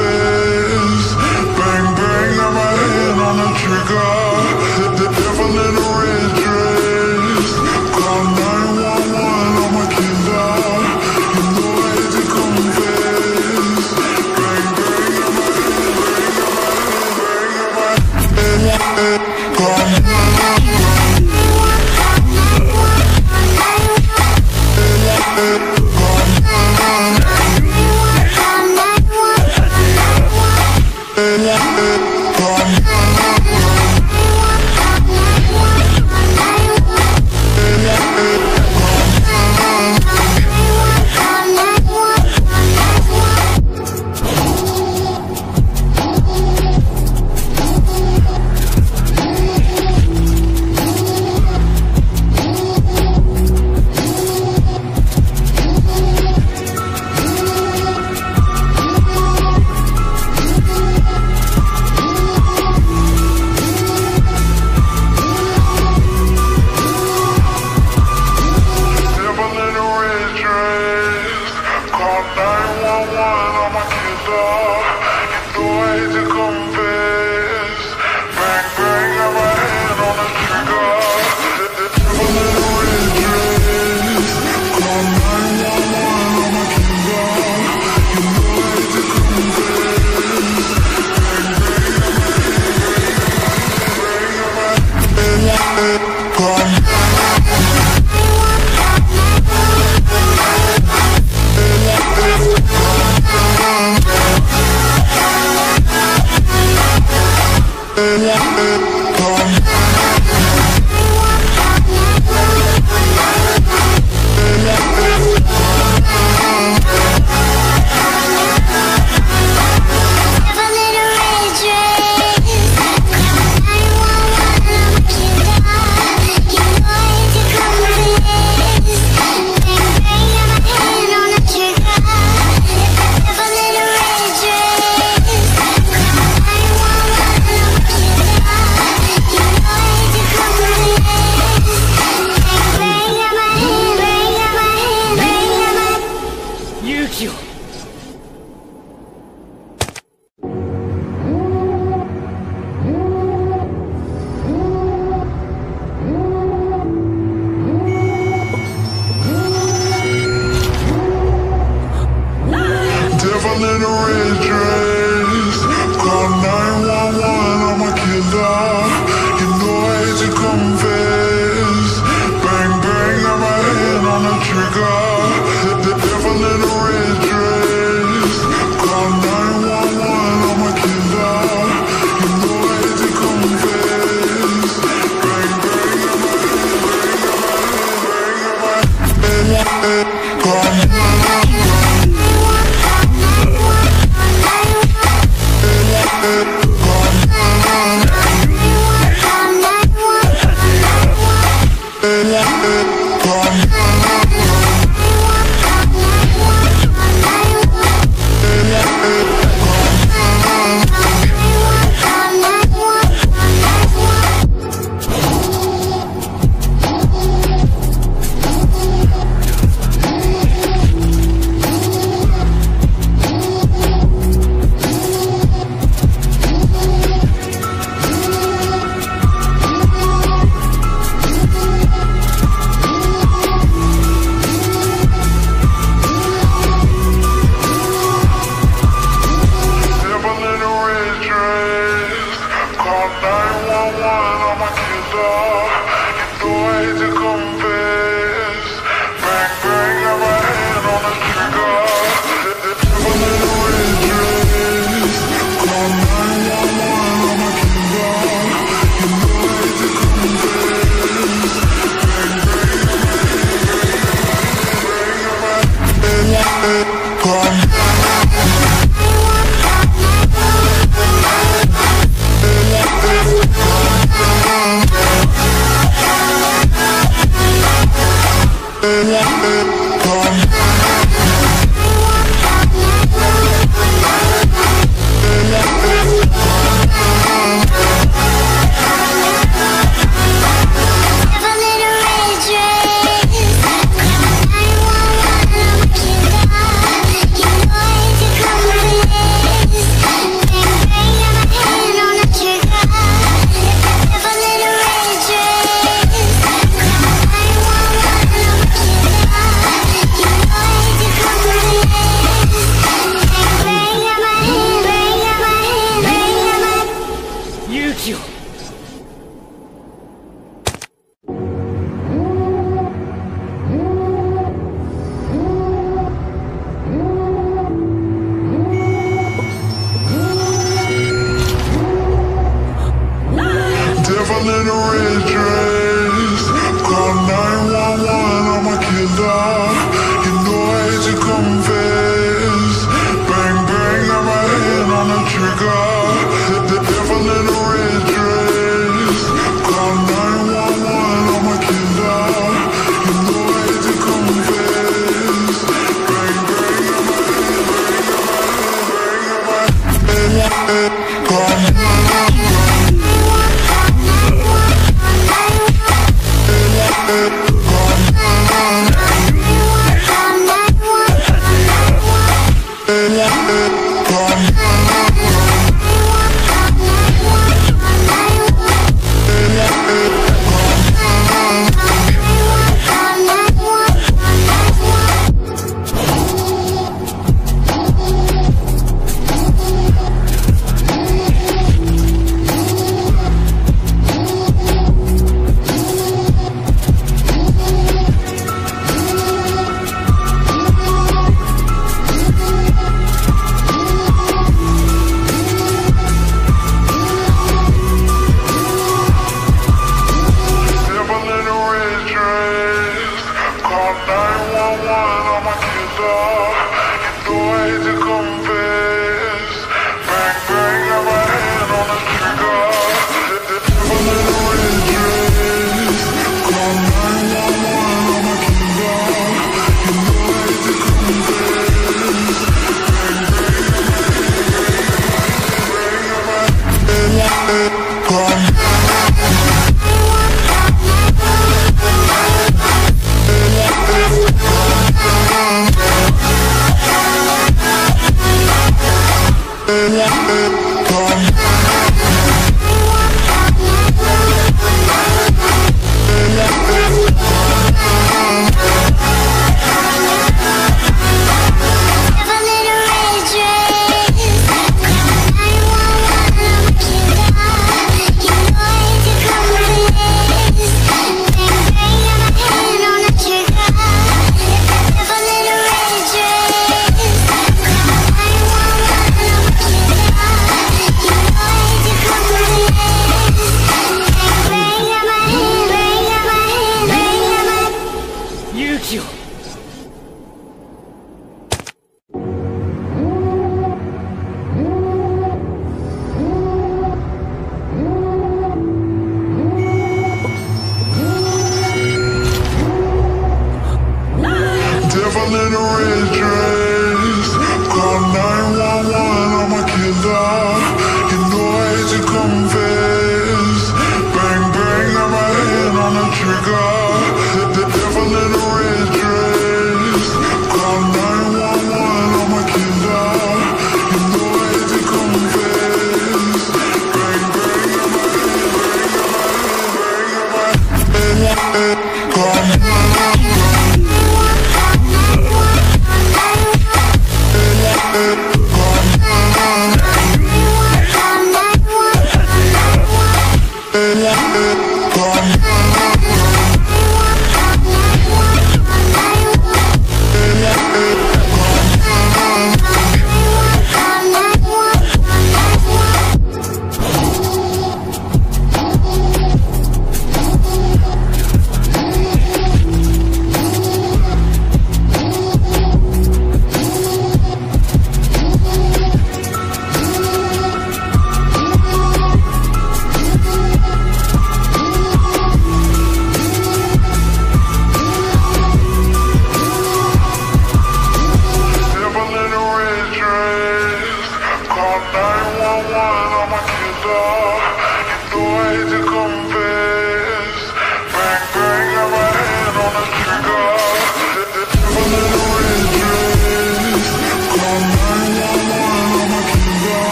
confess. Bang bang, got my hand on the trigger. The devil in a red dress, call nine one one, I'm a killer. You know I hate to confess. Bang bang, got my hand, bang, got my hand, bang, got my hand. Yeah. one one, I'm a killer. You know I hate to confess. Bang, bang, got my hand on the trigger. The devil in a red dress. Call nine one one, I'm a killer. You know I hate to confess. Bang, bang, got my hand, bang, got my hand. Call Come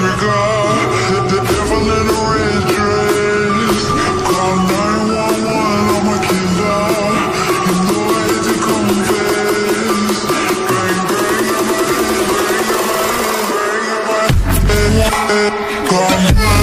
trigger. The devil in a red dress. Call nine one one, I'm a killer. You know I hate to confess. Bang, bang, I'm a head, bang, I'm a head, bang, I'm a head. Call nine one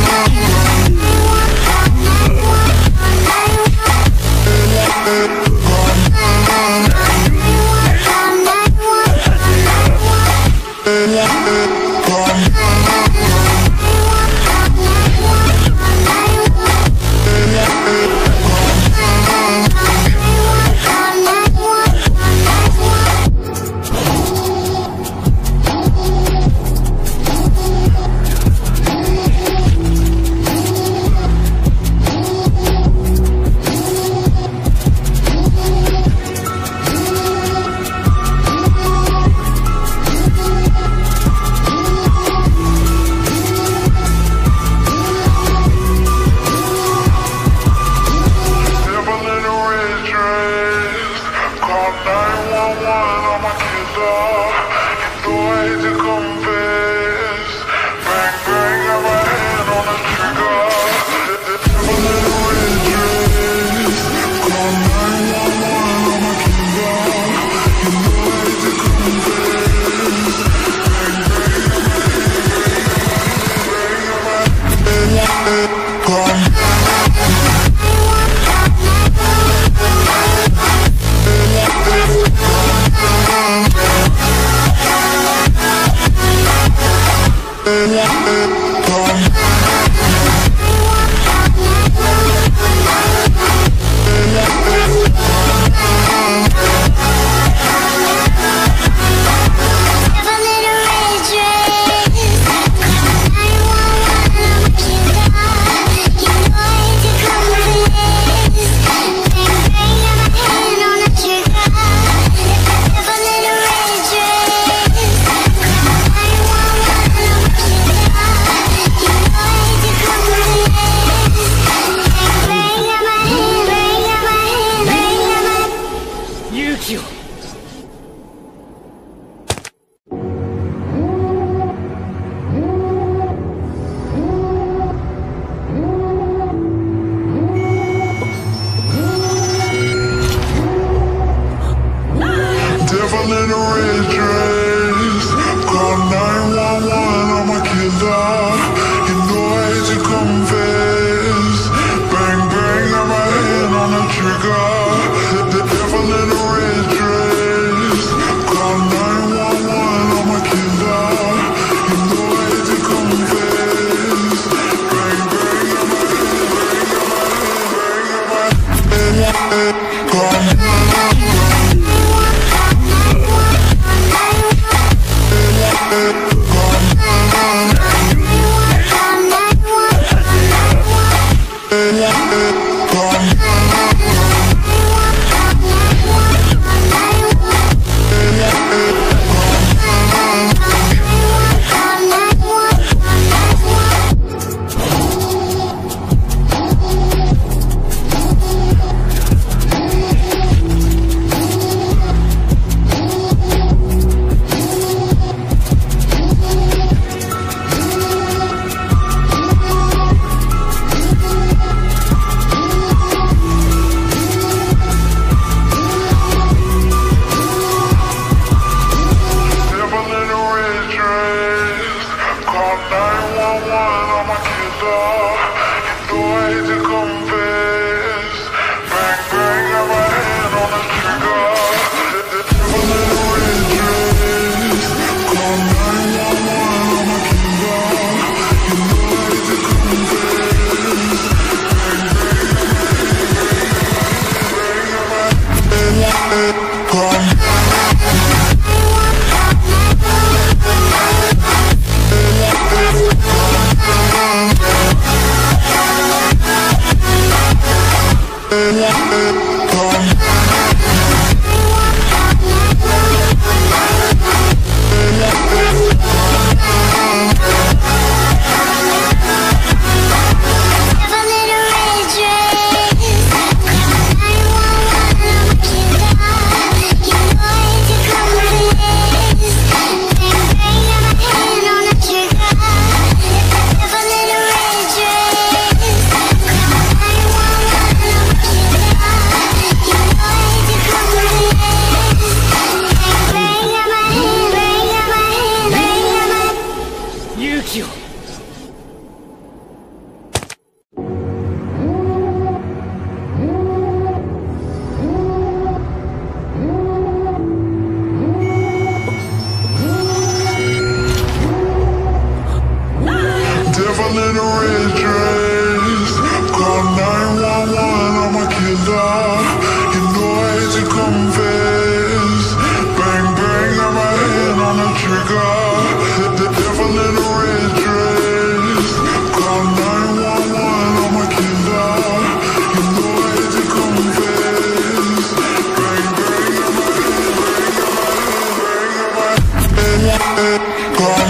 devil in a red dress. Call nine one one, I'm a killer. You know I hate to confess. Bang bang, got my hand on the trigger. The, the devil in a red dress. Call nine one one, I'm a killer. You know I hate to confess. Bang bang, got my hand, bang, got my hand, bang, got my hand. Call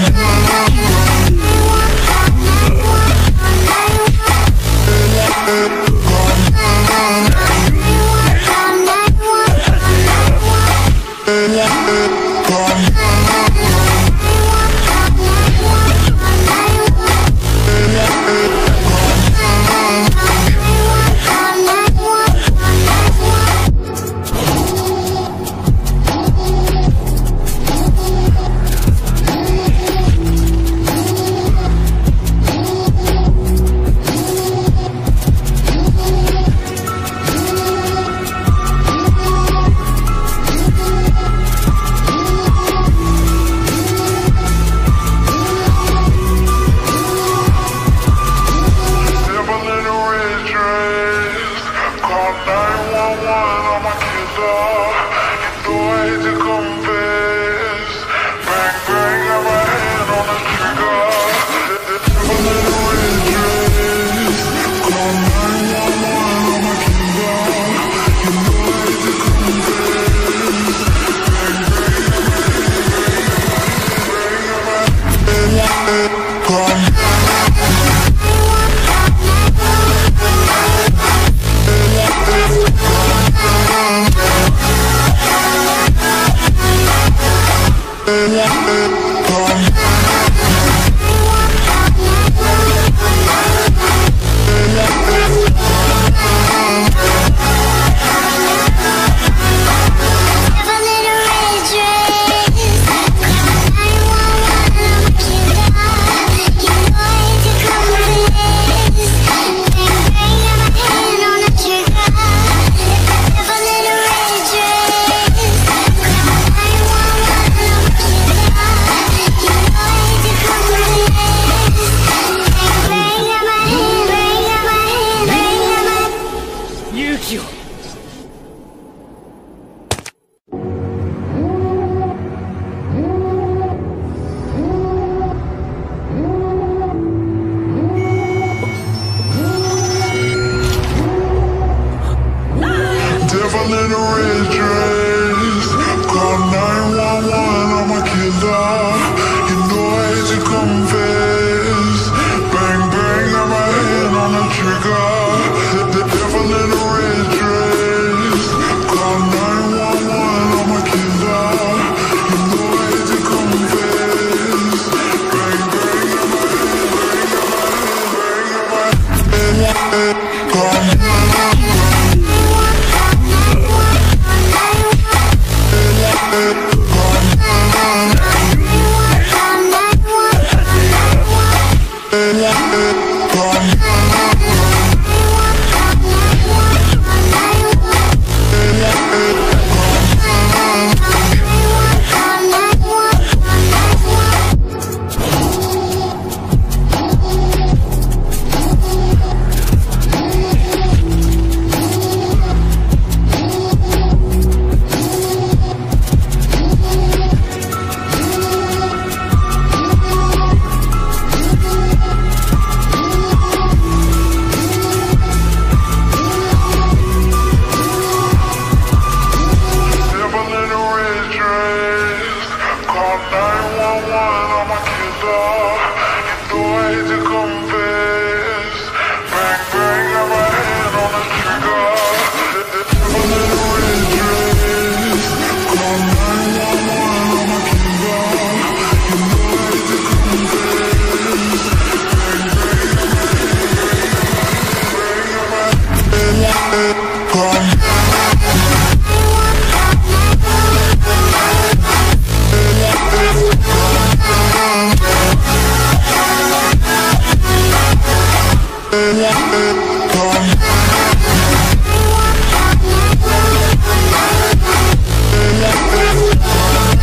devil in a red dress. Call nine one one, I'm a killer. You know I hate to confess. Bang bang, got my hand on the trigger. The, the devil in a red dress. Call nine one one, I'm a killer. You know I hate to confess. Bang bang, got my hand, bang, got my hand, bang, got my hand. Call nine one one.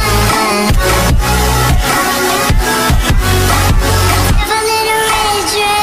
Devil in a red dress.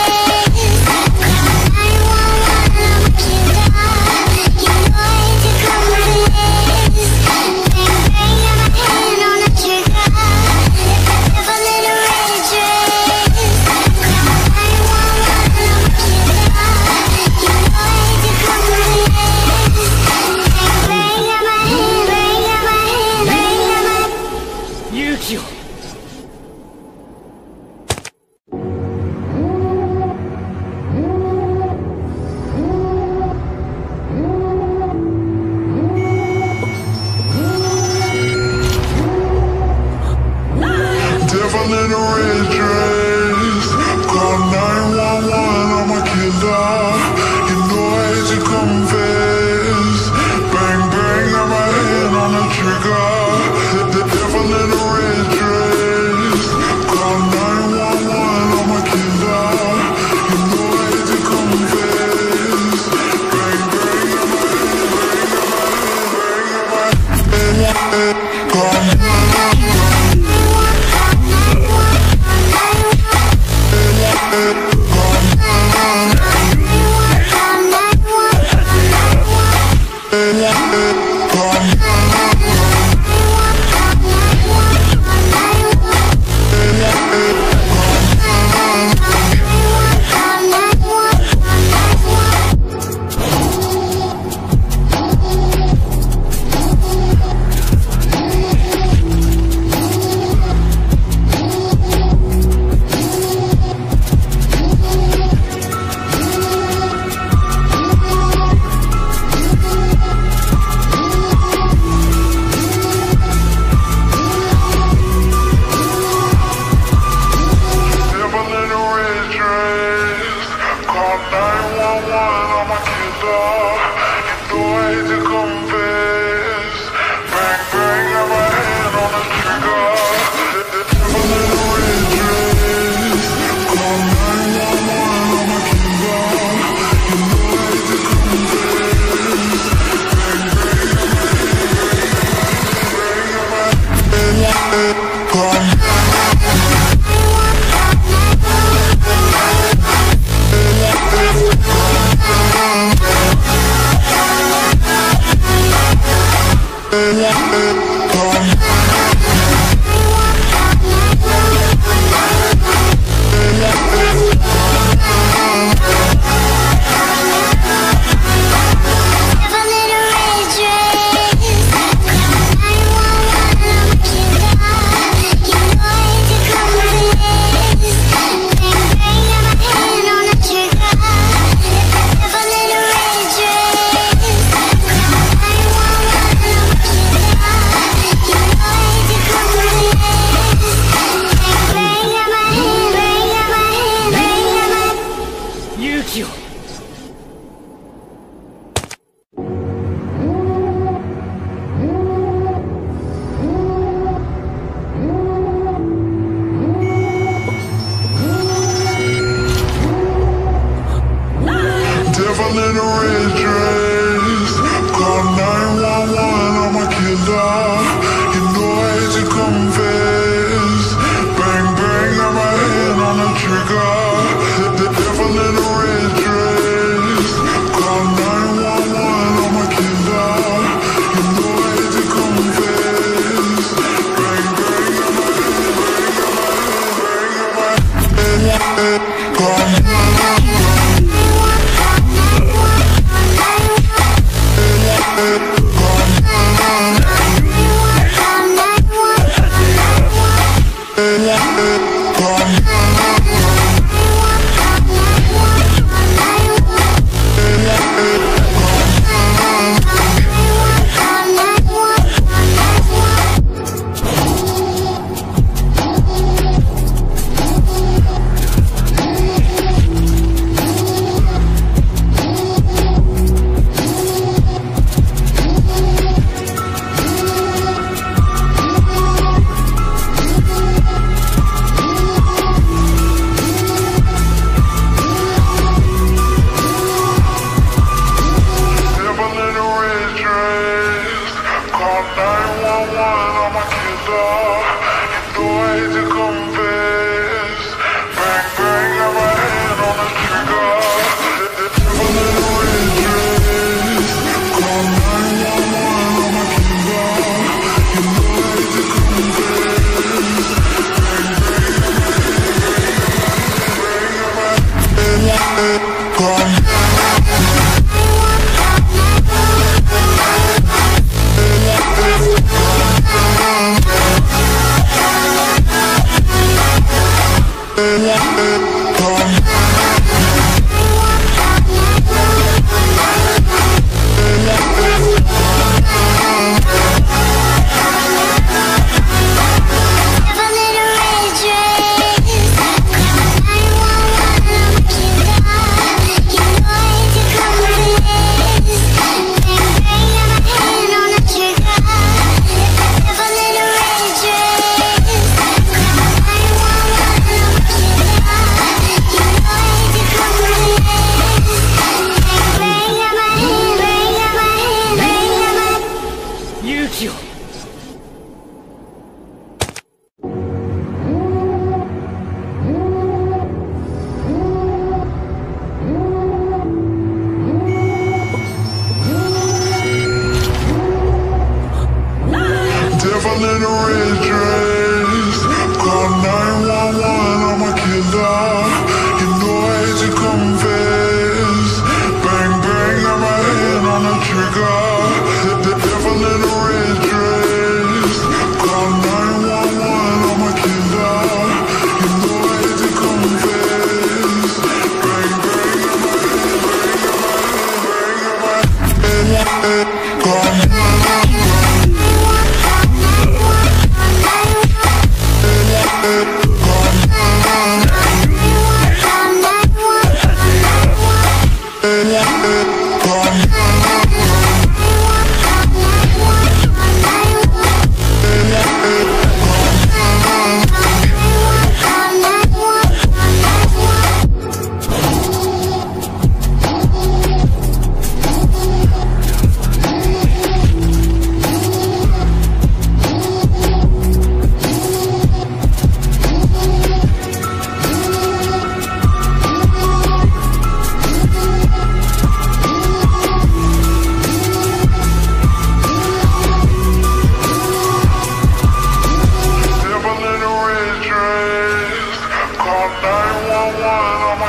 one one, I'm a killer. You know I hate to confess. Bang, bang, got my hand on the trigger. The devil in a red dress. Call nine one one, I'm a killer. You know I hate to confess. Bang, bang, got my hand, bang, bang, got my hand. Call devil in a red dress. Call nine one one, I'm a killer. You know I hate to confess. Bang, bang, got my hand on the trigger. The devil in a red dress.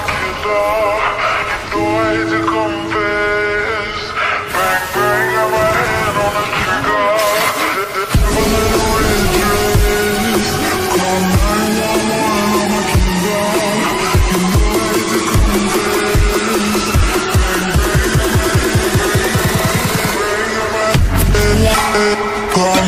killer. You know I hate to confess. Bang, bang, got my hand on the trigger. The devil in a red dress. Call nine one one, I'm a killer. You know I hate to confess. Bang, bang, got my hand, bang, got my hand. Call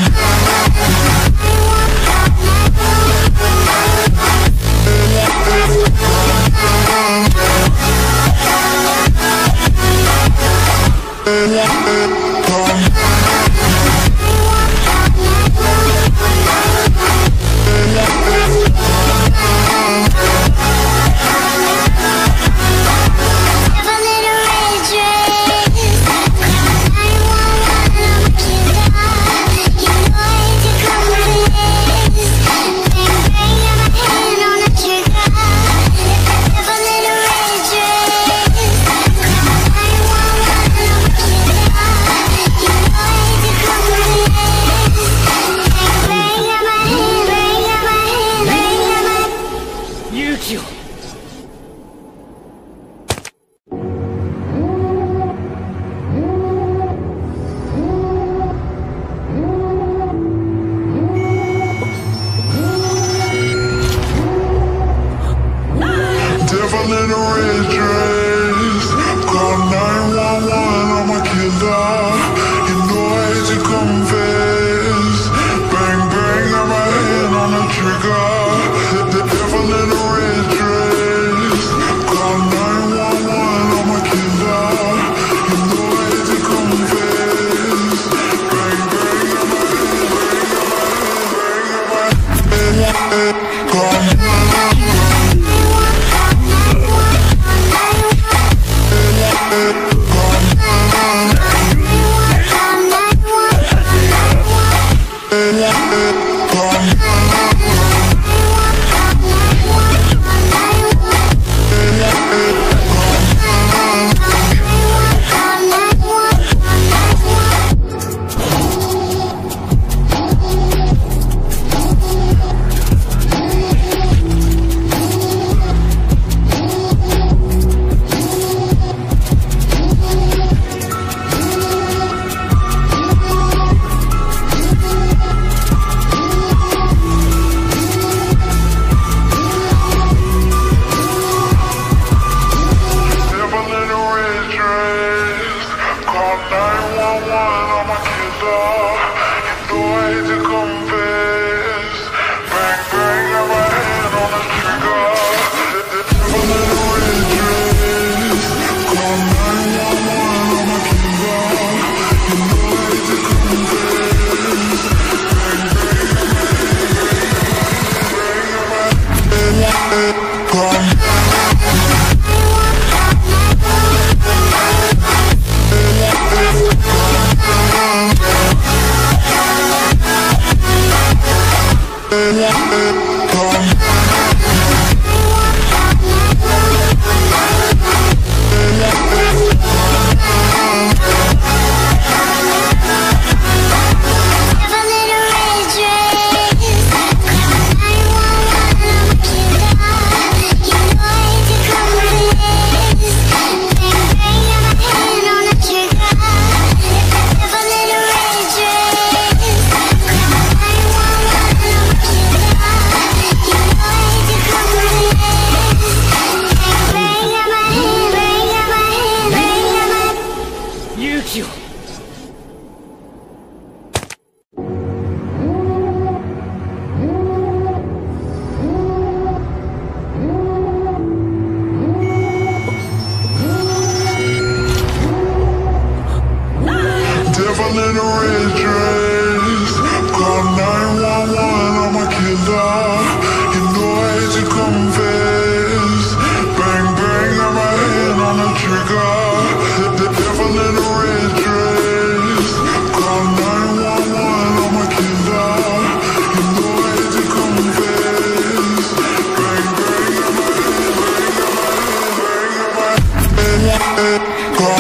devil in a red dress. Call nine one one, I'm a killer. You know I hate to confess. Bang, bang, got my hand on the trigger. The devil in a red dress. Call nine one one, I'm a killer. You know I hate to confess. Bang, bang, got my hand, bang, got my hand, bang, got my hand. Call devil in a red dress. Call nine one one, I'm a killer. You know I hate to confess. Bang, bang, got my hand on the trigger. The devil in a red dress. Call nine one one, I'm a killer. You know I hate to confess. Bang, bang, got my hand, bang, got my hand, bang, got my hand. Call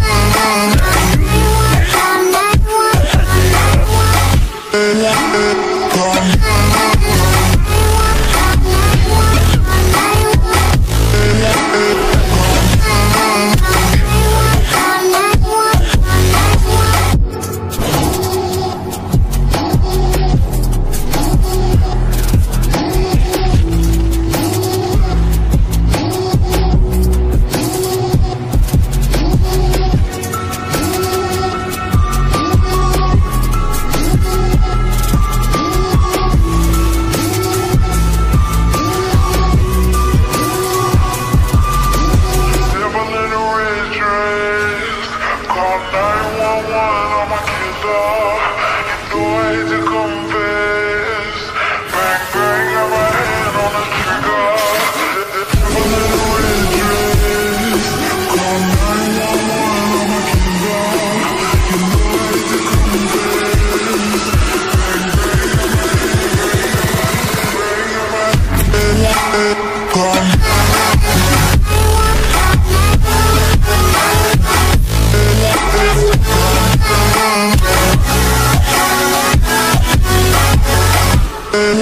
Yeah.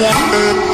Hey.